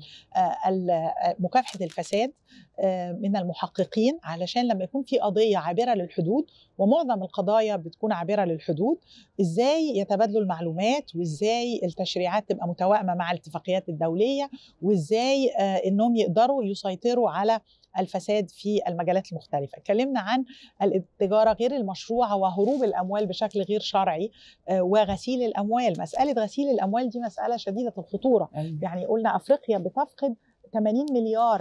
مكافحة الفساد من المحققين، علشان لما يكون في قضية عابرة للحدود، ومعظم القضايا بتكون عابرة للحدود، إزاي يتبادلوا المعلومات، وإزاي التشريعات تبقى متوائمة مع الاتفاقيات الدولية، وإزاي إنهم يقدروا يسيطروا على الفساد في المجالات المختلفة. اتكلمنا عن التجارة غير المشروعة وهروب الأموال بشكل غير شرعي وغسيل الأموال. مسألة غسيل الأموال دي مسألة شديدة الخطورة. أيوة. يعني قلنا أفريقيا بتفقد ثمانين مليار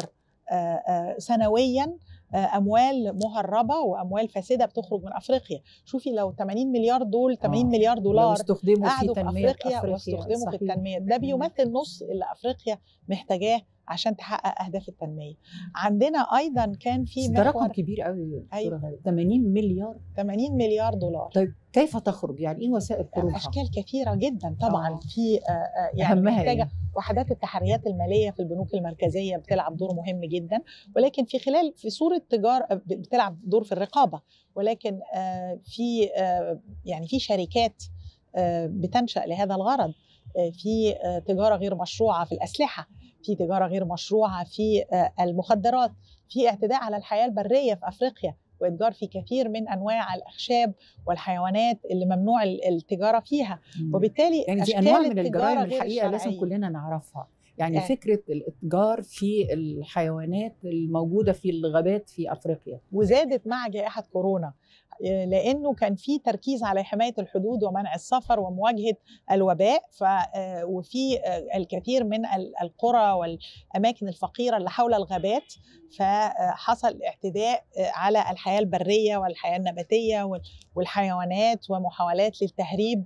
سنويا اموال مهربه واموال فاسده بتخرج من افريقيا. شوفي لو ثمانين مليار دول ثمانين آه. مليار دولار قعدوا في افريقيا, أفريقيا واستخدموا صحيح. في التنميه، ده بيمثل نص اللي افريقيا محتاجاه عشان تحقق اهداف التنميه. عندنا ايضا كان في ده رقم كبير قوي. أيوة. ثمانين مليار ثمانين مليار دولار. طيب كيف تخرج؟ يعني ايه وسائل خروجها؟ اشكال كثيره جدا طبعا. آه. في يعني محتاجه إيه؟ وحدات التحريات الماليه في البنوك المركزيه بتلعب دور مهم جدا، ولكن في خلال في صوره تجاره بتلعب دور في الرقابه، ولكن في يعني في شركات بتنشا لهذا الغرض. في تجاره غير مشروعه في الاسلحه، في تجاره غير مشروعه في المخدرات، في اعتداء على الحياه البريه في افريقيا وإتجار في كثير من أنواع الأخشاب والحيوانات اللي ممنوع التجارة فيها. وبالتالي يعني دي أنواع من الجرائم الحقيقة لازم كلنا نعرفها. يعني, يعني فكرة الإتجار في الحيوانات الموجودة في الغابات في أفريقيا وزادت مع جائحة كورونا، لأنه كان في تركيز على حماية الحدود ومنع السفر ومواجهة الوباء. ف وفي الكثير من القرى والأماكن الفقيرة اللي حول الغابات، فحصل اعتداء على الحياة البرية والحياة النباتية والحيوانات ومحاولات للتهريب.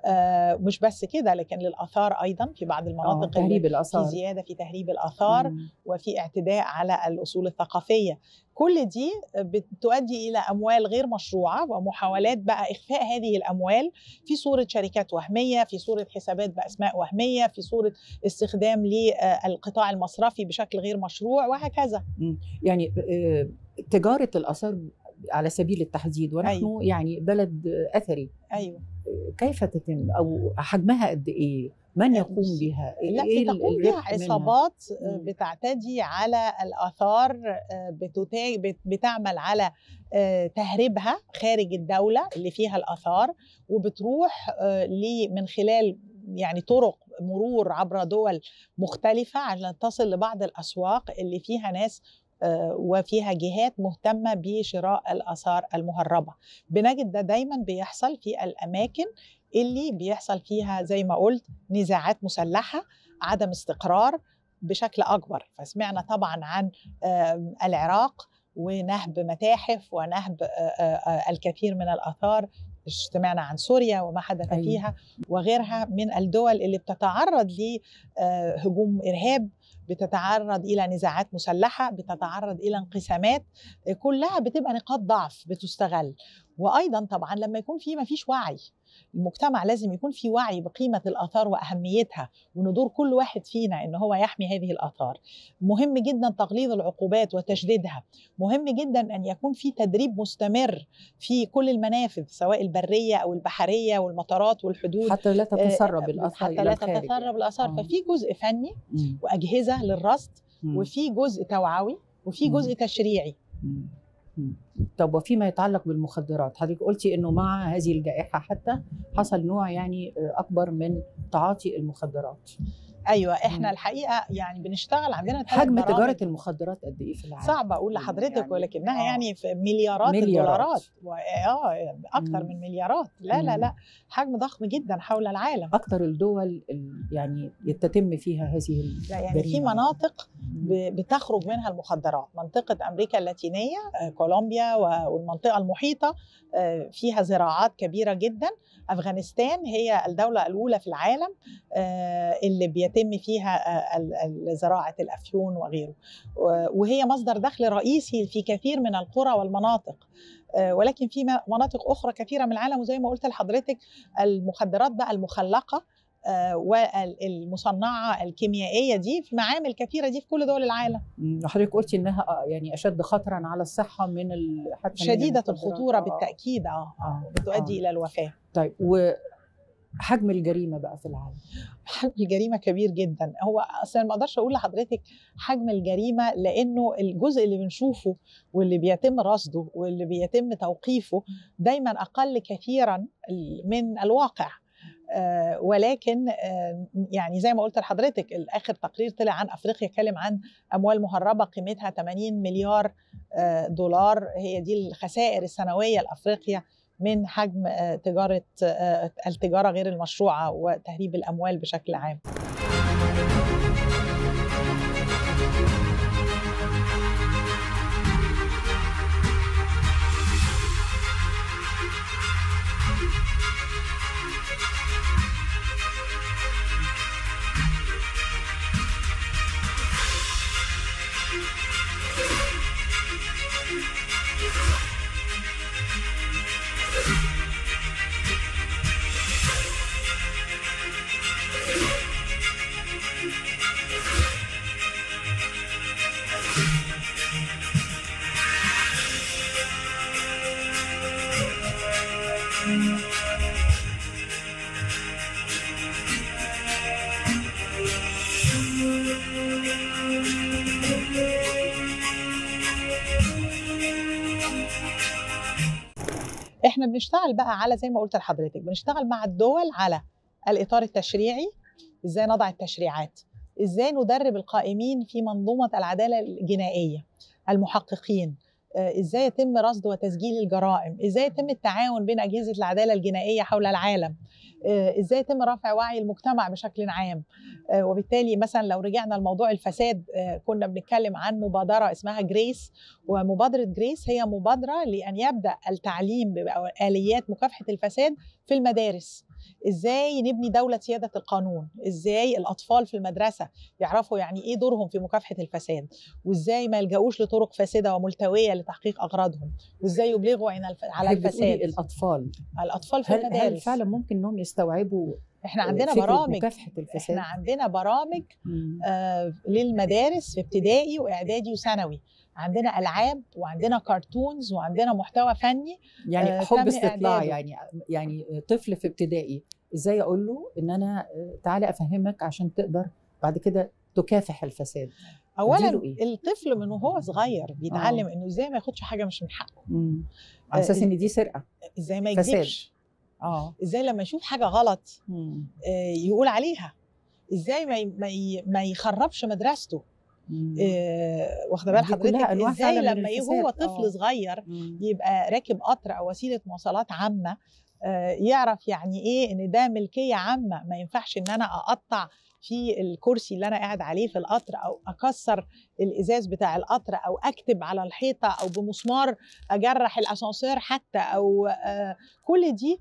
مش بس كده، لكن للآثار أيضا في بعض المناطق تهريب الآثار. في زيادة في تهريب الآثار مم. وفي اعتداء على الأصول الثقافية. كل دي بتؤدي إلى أموال غير مشروعة ومحاولات بقى إخفاء هذه الأموال في صورة شركات وهمية، في صورة حسابات بأسماء وهمية، في صورة استخدام للقطاع المصرفي بشكل غير مشروع وهكذا. يعني تجارة الآثار على سبيل التحديد، ونحن أيوة. يعني بلد أثري. أيوة. كيف تتم أو حجمها قد إيه؟ من يقوم بها؟ لا إيه تقوم بها عصابات بتعتدي على الآثار، بتعمل على تهريبها خارج الدولة اللي فيها الآثار، وبتروح من خلال يعني طرق مرور عبر دول مختلفة عشان تصل لبعض الأسواق اللي فيها ناس وفيها جهات مهتمة بشراء الآثار المهربة. بنجد ده دايما بيحصل في الأماكن اللي بيحصل فيها زي ما قلت نزاعات مسلحة، عدم استقرار بشكل أكبر. فسمعنا طبعا عن العراق ونهب متاحف ونهب الكثير من الآثار، سمعنا عن سوريا وما حدث أيوة. فيها وغيرها من الدول اللي بتتعرض لهجوم إرهاب، بتتعرض إلى نزاعات مسلحة، بتتعرض إلى انقسامات، كلها بتبقى نقاط ضعف بتستغل. وأيضا طبعا لما يكون في ما فيش وعي، المجتمع لازم يكون في وعي بقيمة الآثار وأهميتها، وإن دور كل واحد فينا إن هو يحمي هذه الآثار. مهم جدا تغليظ العقوبات وتشديدها، مهم جدا أن يكون في تدريب مستمر في كل المنافذ سواء البرية أو البحرية والمطارات والحدود، حتى لا تتسرب الآثار حتى لا تتسرب الآثار. آه. ففي جزء فني م. وأجهزة للرصد، م. وفي جزء توعوي، وفي جزء م. تشريعي. م. طب وفيما يتعلق بالمخدرات، حضرتك قلتي انه مع هذه الجائحه حتى حصل نوع يعني اكبر من تعاطي المخدرات. ايوه احنا الحقيقه يعني بنشتغل عندنا حجم تجاره المخدرات قد ايه في العالم؟ صعب اقول لحضرتك يعني ولكنها آه. يعني في مليارات, مليارات. الدولارات اه اكثر من مليارات. لا مم. لا لا حجم ضخم جدا حول العالم. اكثر الدول يعني يتم فيها هذه يعني في مناطق بتخرج منها المخدرات، منطقه امريكا اللاتينيه كولومبيا والمنطقه المحيطه فيها زراعات كبيره جدا. افغانستان هي الدوله الاولى في العالم اللي بيتم فيها زراعه الافيون وغيره، وهي مصدر دخل رئيسي في كثير من القرى والمناطق. ولكن في مناطق اخرى كثيره من العالم، وزي ما قلت لحضرتك المخدرات بقى المخلقه والمصنعه الكيميائيه دي في معامل كثيره دي في كل دول العالم. حضرتك قلتي انها يعني اشد خطرا على الصحه من حتى شديده من الخطوره. آه. بالتاكيد اه, آه. بتؤدي آه. الى الوفاه. طيب وحجم الجريمه بقى في العالم؟ حجم الجريمه كبير جدا. هو اصلا ما اقدرش اقول لحضرتك حجم الجريمه، لانه الجزء اللي بنشوفه واللي بيتم رصده واللي بيتم توقيفه دايما اقل كثيرا من الواقع. ولكن يعني زي ما قلت لحضرتك الآخر تقرير طلع عن أفريقيا اتكلم عن أموال مهربة قيمتها ثمانين مليار دولار، هي دي الخسائر السنوية لأفريقيا من حجم تجارة التجارة غير المشروعة وتهريب الأموال بشكل عام. احنا بنشتغل بقى على زي ما قلت لحضرتك، بنشتغل مع الدول على الإطار التشريعي، ازاي نضع التشريعات، ازاي ندرب القائمين في منظومة العدالة الجنائية، المحققين، ازاي يتم رصد وتسجيل الجرائم، ازاي يتم التعاون بين أجهزة العدالة الجنائية حول العالم، ازاي يتم رفع وعي المجتمع بشكل عام. وبالتالي مثلا لو رجعنا لموضوع الفساد، كنا بنتكلم عن مبادرة اسمها جريس، ومبادرة جريس هي مبادرة لأن يبدأ التعليم بآليات مكافحة الفساد في المدارس. ازاي نبني دولة سيادة القانون، ازاي الأطفال في المدرسة يعرفوا يعني ايه دورهم في مكافحة الفساد، وازاي ما يلجأوش لطرق فاسدة وملتوية لتحقيق أغراضهم، وازاي يبلغوا على الفساد. الأطفال الأطفال في هل المدارس هل فعلا ممكن انهم يستوعبوا احنا عندنا برامج مكافحة الفساد؟ احنا عندنا برامج آه للمدارس في ابتدائي واعدادي وثانوي، عندنا العاب وعندنا كرتونز وعندنا محتوى فني. يعني آه حب استطلاع، يعني يعني طفل في ابتدائي ازاي اقول له ان انا تعالى افهمك عشان تقدر بعد كده تكافح الفساد؟ اولا إيه؟ الطفل من وهو صغير بيتعلم آه. انه ازاي ما ياخدش حاجه مش من حقه، على اساس ان دي سرقه، ازاي ما يكذبش، اه ازاي لما يشوف حاجه غلط آه يقول عليها، ازاي ما ما ما يخربش مدرسته، آه واخده بال حضرتك، ازاي لما هو طفل صغير مم. يبقى راكب قطر او وسيله مواصلات عامه آه يعرف يعني ايه ان ده ملكيه عامه، ما ينفعش ان انا اقطع في الكرسي اللي انا قاعد عليه في القطر، او اكسر الازاز بتاع القطر، او اكتب على الحيطه، او بمسمار اجرح الاسانسير حتى، او آه كل دي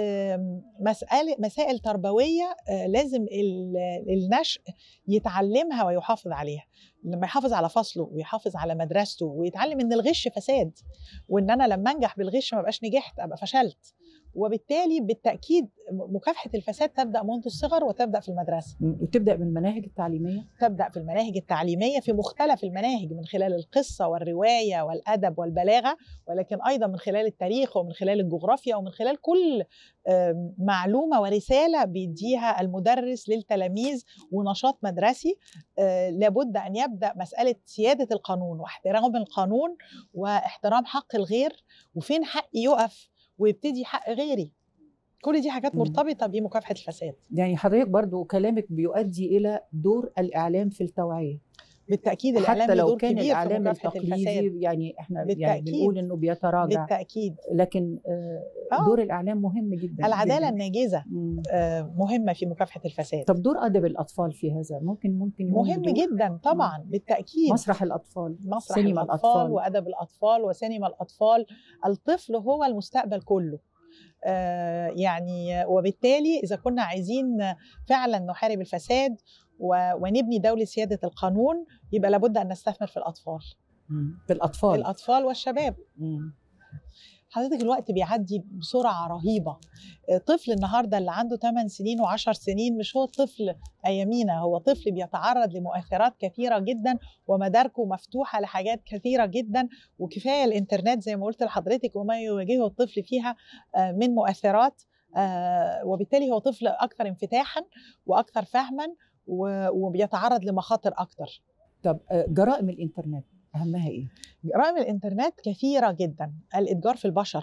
مسألة مسائل تربوية لازم النشء يتعلمها ويحافظ عليها. لما يحافظ على فصله ويحافظ على مدرسته ويتعلم ان الغش فساد، وان انا لما انجح بالغش ما بقاش نجحت، ابقى فشلت. وبالتالي بالتأكيد مكافحة الفساد تبدأ منذ الصغر وتبدأ في المدرسة. وتبدأ بالمناهج التعليمية؟ تبدأ في المناهج التعليمية في مختلف المناهج، من خلال القصة والرواية والأدب والبلاغة، ولكن أيضا من خلال التاريخ ومن خلال الجغرافيا ومن خلال كل معلومة ورسالة بيديها المدرس للتلاميذ ونشاط مدرسي. لابد أن يبدأ مسألة سيادة القانون واحترام القانون واحترام حق الغير، وفين حقي يقف ويبتدي حق غيري. كل دي حاجات مرتبطة بمكافحة الفساد. يعني حضرتك برضو كلامك بيؤدي إلى دور الإعلام في التوعية. بالتأكيد الإعلام حتى لو دور كان كبير الإعلام في مكافحة الفساد. يعني إحنا يعني بنقول إنه بيتراجع بالتأكيد، لكن دور الإعلام مهم جدا. العدالة جداً. الناجزة مهمة في مكافحة الفساد. طب دور أدب الأطفال في هذا ممكن ممكن مهم جدا طبعا. مم. بالتأكيد مسرح الأطفال، مسرح سينما الأطفال, الأطفال وأدب الأطفال وسينما الأطفال. الطفل هو المستقبل كله. آه يعني وبالتالي إذا كنا عايزين فعلا نحارب الفساد ونبني دولة سيادة القانون، يبقى لابد أن نستثمر في الأطفال. مم. في الأطفال الأطفال والشباب. مم. حضرتك الوقت بيعدي بسرعة رهيبة. طفل النهاردة اللي عنده ثمان سنين وعشر سنين مش هو طفل أيامينا، هو طفل بيتعرض لمؤثرات كثيرة جدا ومداركه مفتوحة لحاجات كثيرة جدا، وكفاية الإنترنت زي ما قلت لحضرتك وما يواجهه الطفل فيها من مؤثرات، وبالتالي هو طفل أكثر انفتاحا وأكثر فهما وبيتعرض لمخاطر أكثر. طب جرائم الإنترنت أهمها إيه؟ جرائم الإنترنت كثيرة جدا. الإتجار في البشر،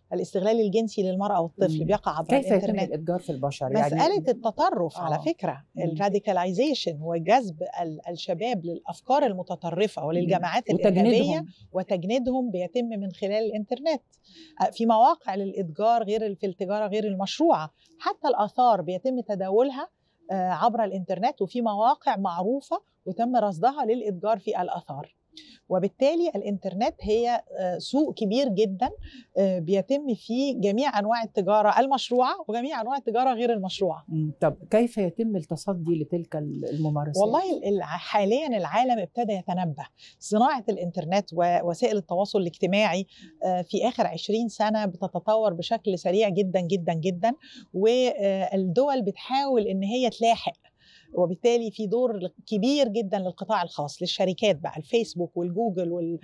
الاستغلال الجنسي للمرأة والطفل بيقع عبر كيف الإنترنت. يتم الإتجار في البشر؟ مسألة يعني التطرف آه. على فكرة، الراديكاليزيشن وجذب الشباب للأفكار المتطرفة وللجماعات الإرهابية وتجنيدهم بيتم من خلال الإنترنت في مواقع للإتجار غير في التجارة غير المشروعة. حتى الآثار بيتم تداولها عبر الإنترنت، وفي مواقع معروفة وتم رصدها للإتجار في الآثار. وبالتالي الإنترنت هي سوق كبير جدا بيتم فيه جميع أنواع التجارة المشروعة وجميع أنواع التجارة غير المشروعة. طب كيف يتم التصدي لتلك الممارسات؟ والله حاليا العالم ابتدى يتنبه. صناعة الإنترنت ووسائل التواصل الاجتماعي في آخر عشرين سنة بتتطور بشكل سريع جدا جدا جدا، والدول بتحاول إن هي تلاحق، وبالتالي في دور كبير جدا للقطاع الخاص، للشركات بقى، الفيسبوك والجوجل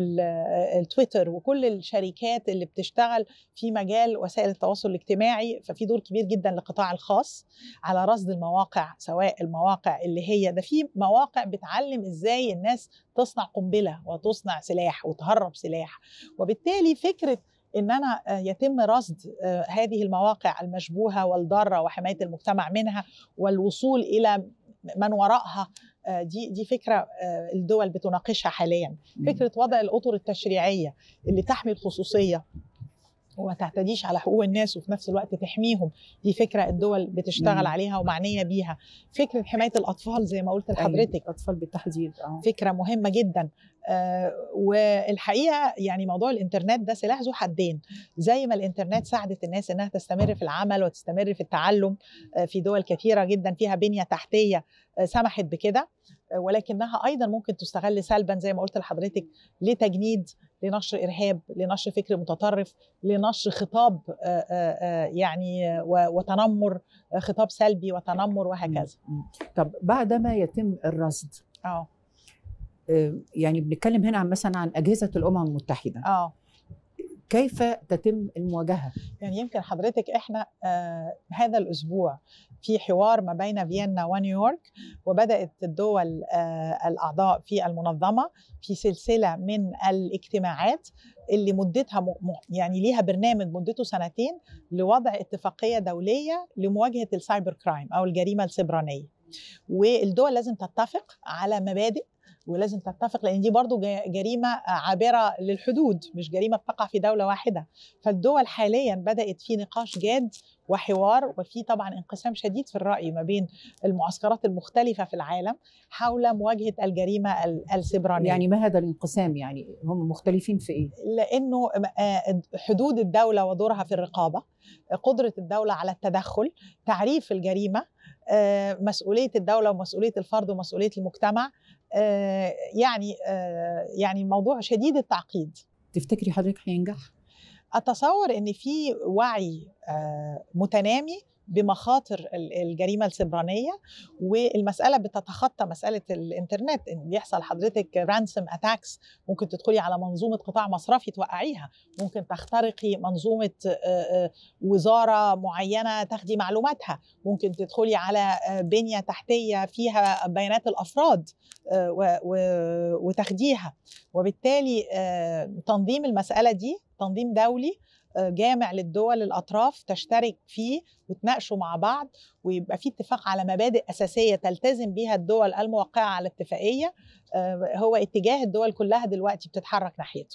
والتويتر وكل الشركات اللي بتشتغل في مجال وسائل التواصل الاجتماعي. ففي دور كبير جدا للقطاع الخاص على رصد المواقع، سواء المواقع اللي هي ده في مواقع بتعلم ازاي الناس تصنع قنبلة وتصنع سلاح وتهرب سلاح. وبالتالي فكرة إن أنا يتم رصد هذه المواقع المشبوهة والضارة وحماية المجتمع منها والوصول إلى من وراءها، دي دي فكرة الدول بتناقشها حاليا. فكرة وضع الأطر التشريعية اللي تحمي الخصوصية وما تعتديش على حقوق الناس وفي نفس الوقت تحميهم، دي فكرة الدول بتشتغل عليها ومعنية بيها. فكرة حماية الأطفال زي ما قلت لحضرتك، الأطفال بالتحديد آه. فكرة مهمة جدا. آه والحقيقة يعني موضوع الإنترنت ده سلاح ذو حدين. زي ما الإنترنت ساعدت الناس إنها تستمر في العمل وتستمر في التعلم آه في دول كثيرة جدا فيها بنية تحتية آه سمحت بكده، آه ولكنها أيضا ممكن تستغل سلبا زي ما قلت لحضرتك لتجنيد، لنشر إرهاب، لنشر فكر متطرف، لنشر خطاب آه آه يعني وتنمر، خطاب سلبي وتنمر وهكذا. طب بعد ما يتم الرصد اه يعني بنتكلم هنا عن مثلا عن أجهزة الأمم المتحدة، اه كيف تتم المواجهة؟ يعني يمكن حضرتك احنا آه هذا الأسبوع في حوار ما بين فيينا ونيويورك، وبدأت الدول آه الأعضاء في المنظمة في سلسلة من الاجتماعات اللي مدتها م... يعني ليها برنامج مدته سنتين لوضع اتفاقية دولية لمواجهة السايبر كرايم أو الجريمة السيبرانية. والدول لازم تتفق على مبادئ، ولازم تتفق لأن دي برضو جريمة عابرة للحدود، مش جريمة بتقع في دولة واحدة. فالدول حاليا بدأت في نقاش جاد وحوار، وفي طبعا انقسام شديد في الرأي ما بين المعسكرات المختلفة في العالم حول مواجهة الجريمة السيبرانية. يعني ما هذا الانقسام؟ يعني هم مختلفين في إيه؟ لأنه حدود الدولة ودورها في الرقابة، قدرة الدولة على التدخل، تعريف الجريمة، مسؤولية الدولة ومسؤولية الفرد ومسؤولية المجتمع. يعني يعني موضوع شديد التعقيد. تفتكري حضرتك هينجح؟ أتصور أن في وعي متنامي بمخاطر الجريمة السيبرانية، والمسألة بتتخطى مسألة الإنترنت. إن بيحصل حضرتك رانسوم أتاكس، ممكن تدخلي على منظومة قطاع مصرفي توقعيها، ممكن تخترقي منظومة وزارة معينة تاخدي معلوماتها، ممكن تدخلي على بنية تحتية فيها بيانات الأفراد وتاخديها. وبالتالي تنظيم المسألة دي تنظيم دولي جامع للدول الأطراف تشترك فيه وتناقشوا مع بعض، ويبقى في اتفاق على مبادئ أساسية تلتزم بها الدول الموقعة على الاتفاقية، هو اتجاه الدول كلها دلوقتي بتتحرك ناحيته.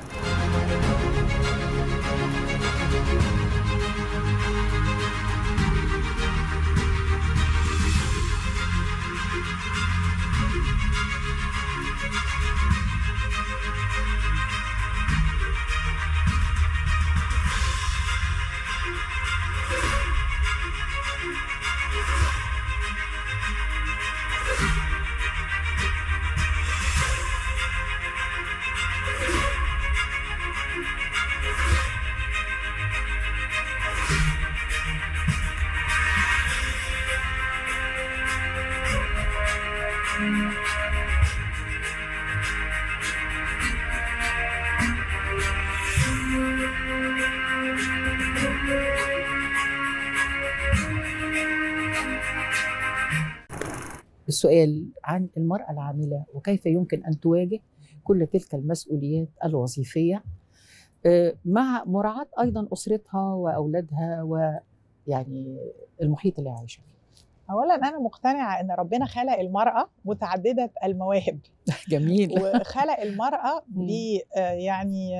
السؤال عن المرأة العاملة وكيف يمكن أن تواجه كل تلك المسؤوليات الوظيفية مع مراعاة أيضا أسرتها وأولادها ويعني المحيط اللي عايشة فيه. أولا أنا مقتنعة أن ربنا خلق المرأة متعددة المواهب. جميل. وخلق المرأة ب يعني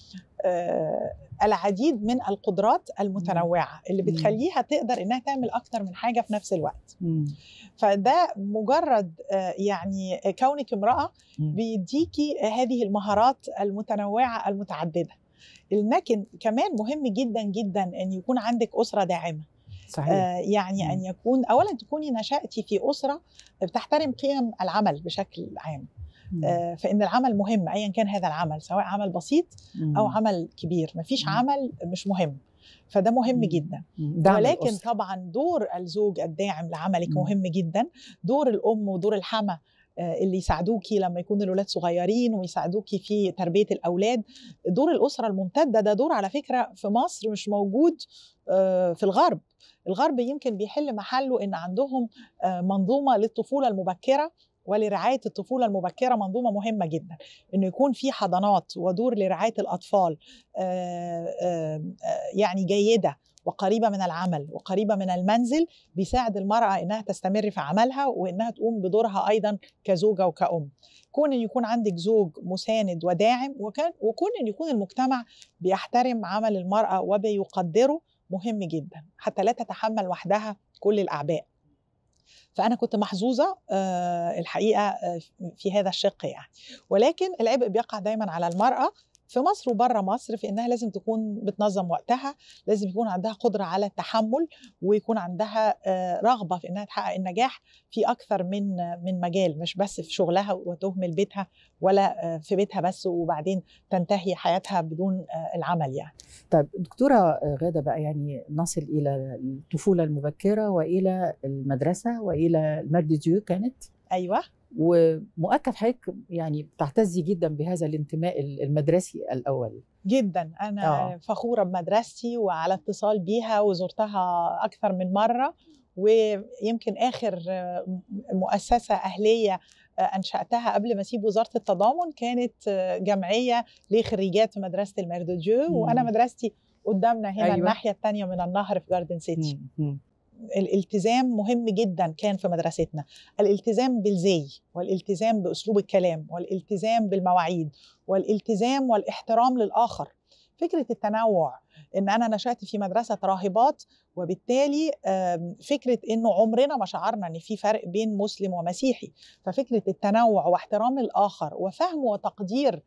العديد من القدرات المتنوعة اللي بتخليها تقدر إنها تعمل أكتر من حاجة في نفس الوقت. فده مجرد يعني كونك امرأة بيديكي هذه المهارات المتنوعة المتعددة. لكن كمان مهم جدا جدا أن يكون عندك أسرة داعمة. صحيح. آه يعني مم. أن يكون أولا تكوني نشأتي في أسرة بتحترم قيم العمل بشكل عام. آه فإن العمل مهم أيا كان هذا العمل، سواء عمل بسيط مم. أو عمل كبير، مفيش مم. عمل مش مهم، فده مهم مم. جدا. ولكن الأسر. طبعا دور الزوج الداعم لعملك مم. مهم جدا. دور الأم ودور الحما اللي يساعدوكي لما يكون الأولاد صغيرين ويساعدوكي في تربية الأولاد. دور الأسرة الممتدة ده دور على فكرة في مصر مش موجود في الغرب. الغرب يمكن بيحل محله إن عندهم منظومة للطفولة المبكرة ولرعاية الطفولة المبكرة، منظومة مهمة جدا إنه يكون في حضانات ودور لرعاية الأطفال يعني جيدة وقريبة من العمل وقريبة من المنزل، بيساعد المرأة إنها تستمر في عملها وإنها تقوم بدورها أيضا كزوجة وكأم. كون أن يكون عندك زوج مساند وداعم، وكون أن يكون المجتمع بيحترم عمل المرأة وبيقدره مهم جدا حتى لا تتحمل وحدها كل الأعباء. فأنا كنت محظوظة الحقيقة في هذا الشق يعني. ولكن العبء بيقع دايما على المرأة في مصر وبره مصر، في إنها لازم تكون بتنظم وقتها، لازم يكون عندها قدرة على التحمل، ويكون عندها رغبة في إنها تحقق النجاح في أكثر من من مجال، مش بس في شغلها وتهمل بيتها، ولا في بيتها بس وبعدين تنتهي حياتها بدون العمل يعني. طيب دكتورة غادة، بقى يعني نصل إلى الطفولة المبكرة وإلى المدرسة وإلى المارديو كانت. أيوة. ومؤكد حضرتك يعني بتعتزي جدا بهذا الانتماء المدرسي الأول. جدا. أنا أوه. فخورة بمدرستي وعلى اتصال بيها وزرتها أكثر من مرة. ويمكن آخر مؤسسة أهلية أنشأتها قبل ما أسيب وزارة التضامن كانت جمعية لخريجات مدرسة المارديو، وأنا مدرستي قدامنا هنا. أيوة. الناحية الثانية من النهر في جاردن سيتي. مم. الالتزام مهم جدا كان في مدرستنا، الالتزام بالزي والالتزام بأسلوب الكلام والالتزام بالمواعيد والالتزام والاحترام للآخر. فكرة التنوع، إن أنا نشأت في مدرسة راهبات، وبالتالي فكرة إنه عمرنا ما شعرنا إن في فرق بين مسلم ومسيحي. ففكرة التنوع واحترام الآخر وفهم وتقدير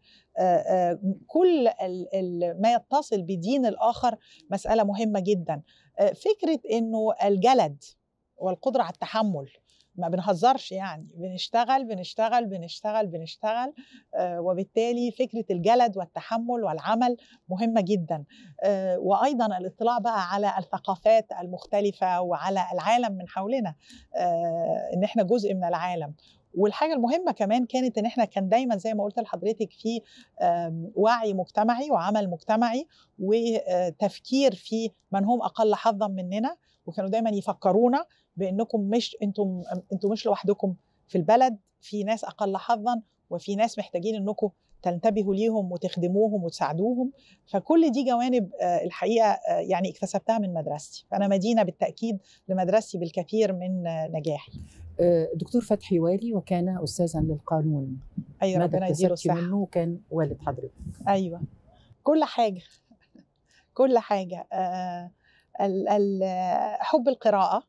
كل ما يتصل بدين الآخر مسألة مهمة جدا. فكرة إنه الجلد والقدرة على التحمل، ما بنهزرش يعني، بنشتغل بنشتغل بنشتغل بنشتغل آه وبالتالي فكرة الجلد والتحمل والعمل مهمة جدا. آه وأيضا الاطلاع بقى على الثقافات المختلفة وعلى العالم من حولنا، آه إن إحنا جزء من العالم. والحاجة المهمة كمان كانت إن إحنا كان دايما زي ما قلت لحضرتك في وعي مجتمعي وعمل مجتمعي وتفكير في من هم أقل حظا مننا، وكانوا دايما يفكرونا بأنكم مش أنتم أنتم مش لوحدكم في البلد، في ناس أقل حظا وفي ناس محتاجين أنكم تنتبهوا ليهم وتخدموهم وتساعدوهم. فكل دي جوانب الحقيقة يعني اكتسبتها من مدرستي، فأنا مدينة بالتأكيد لمدرستي بالكثير من نجاحي. دكتور فتحي والي وكان أستاذا للقانون. أيوة، ربنا يديله الصحة. منه كان والد حضرتك. أيوة، كل حاجة كل حاجة. آه ال ال حب القراءة،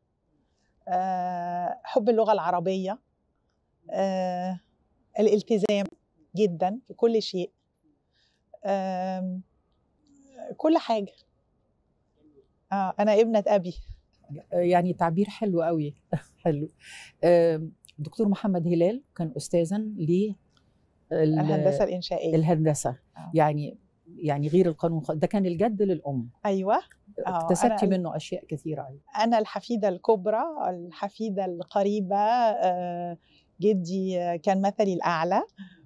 آه حب اللغة العربية، آه الالتزام جدا في كل شيء، آه كل حاجة. آه أنا ابنة أبي. يعني تعبير حلو قوي. حلو. دكتور محمد هلال كان أستاذاً ل الهندسة الإنشائية. الهندسة. أوه. يعني يعني غير القانون، ده كان الجد للأم. أيوة. اكتسبتي منه أشياء كثيرة. أنا الحفيدة الكبرى، الحفيدة القريبة. جدي كان مثلي الأعلى،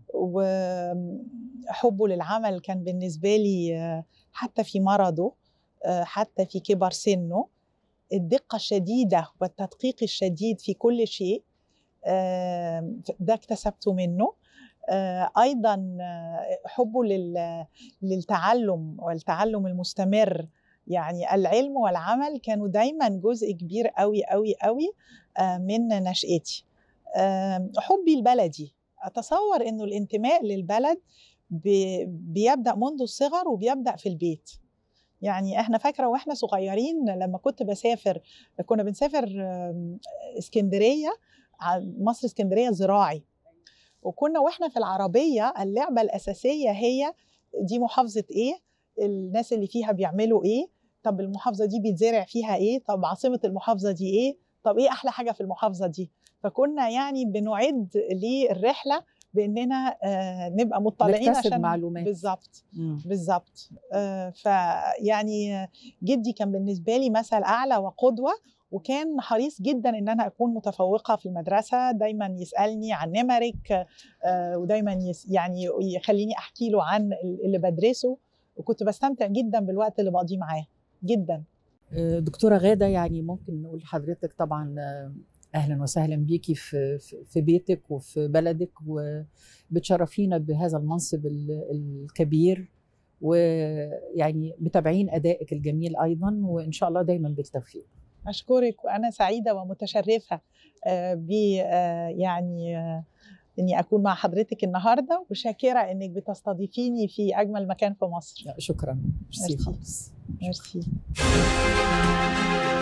وحبه للعمل كان بالنسبة لي حتى في مرضه، حتى في كبر سنه، الدقة الشديدة والتدقيق الشديد في كل شيء، ده اكتسبته منه. أيضا حبه للتعلم والتعلم المستمر، يعني العلم والعمل كانوا دايما جزء كبير قوي قوي قوي من نشأتي. حبي البلدي، أتصور أنه الانتماء للبلد بيبدأ منذ الصغر وبيبدأ في البيت. يعني احنا فاكره واحنا صغيرين لما كنت بسافر، كنا بنسافر اسكندريه، مصر اسكندريه زراعي، وكنا واحنا في العربيه اللعبه الاساسيه هي دي محافظه ايه، الناس اللي فيها بيعملوا ايه، طب المحافظه دي بيتزرع فيها ايه، طب عاصمه المحافظه دي ايه، طب ايه احلى حاجه في المحافظه دي. فكنا يعني بنعد للرحله باننا آه نبقى مطلعين عشان معلومات. بالظبط بالظبط. آه فيعني جدي كان بالنسبه لي مثل اعلى وقدوه، وكان حريص جدا ان انا اكون متفوقه في المدرسه، دايما يسالني عن نمرك، آه ودايما يس يعني يخليني احكي له عن اللي بدرسه، وكنت بستمتع جدا بالوقت اللي بقضيه معاه جدا. دكتوره غاده، يعني ممكن نقول لحضرتك طبعا اهلا وسهلا بيكي في في بيتك وفي بلدك، وبتشرفينا بهذا المنصب الكبير، ويعني متابعين ادائك الجميل ايضا، وان شاء الله دايما بالتوفيق. اشكرك، وانا سعيده ومتشرفه ب يعني اني اكون مع حضرتك النهارده، وشاكره انك بتستضيفيني في اجمل مكان في مصر. شكرا. ميرسي. ميرسي.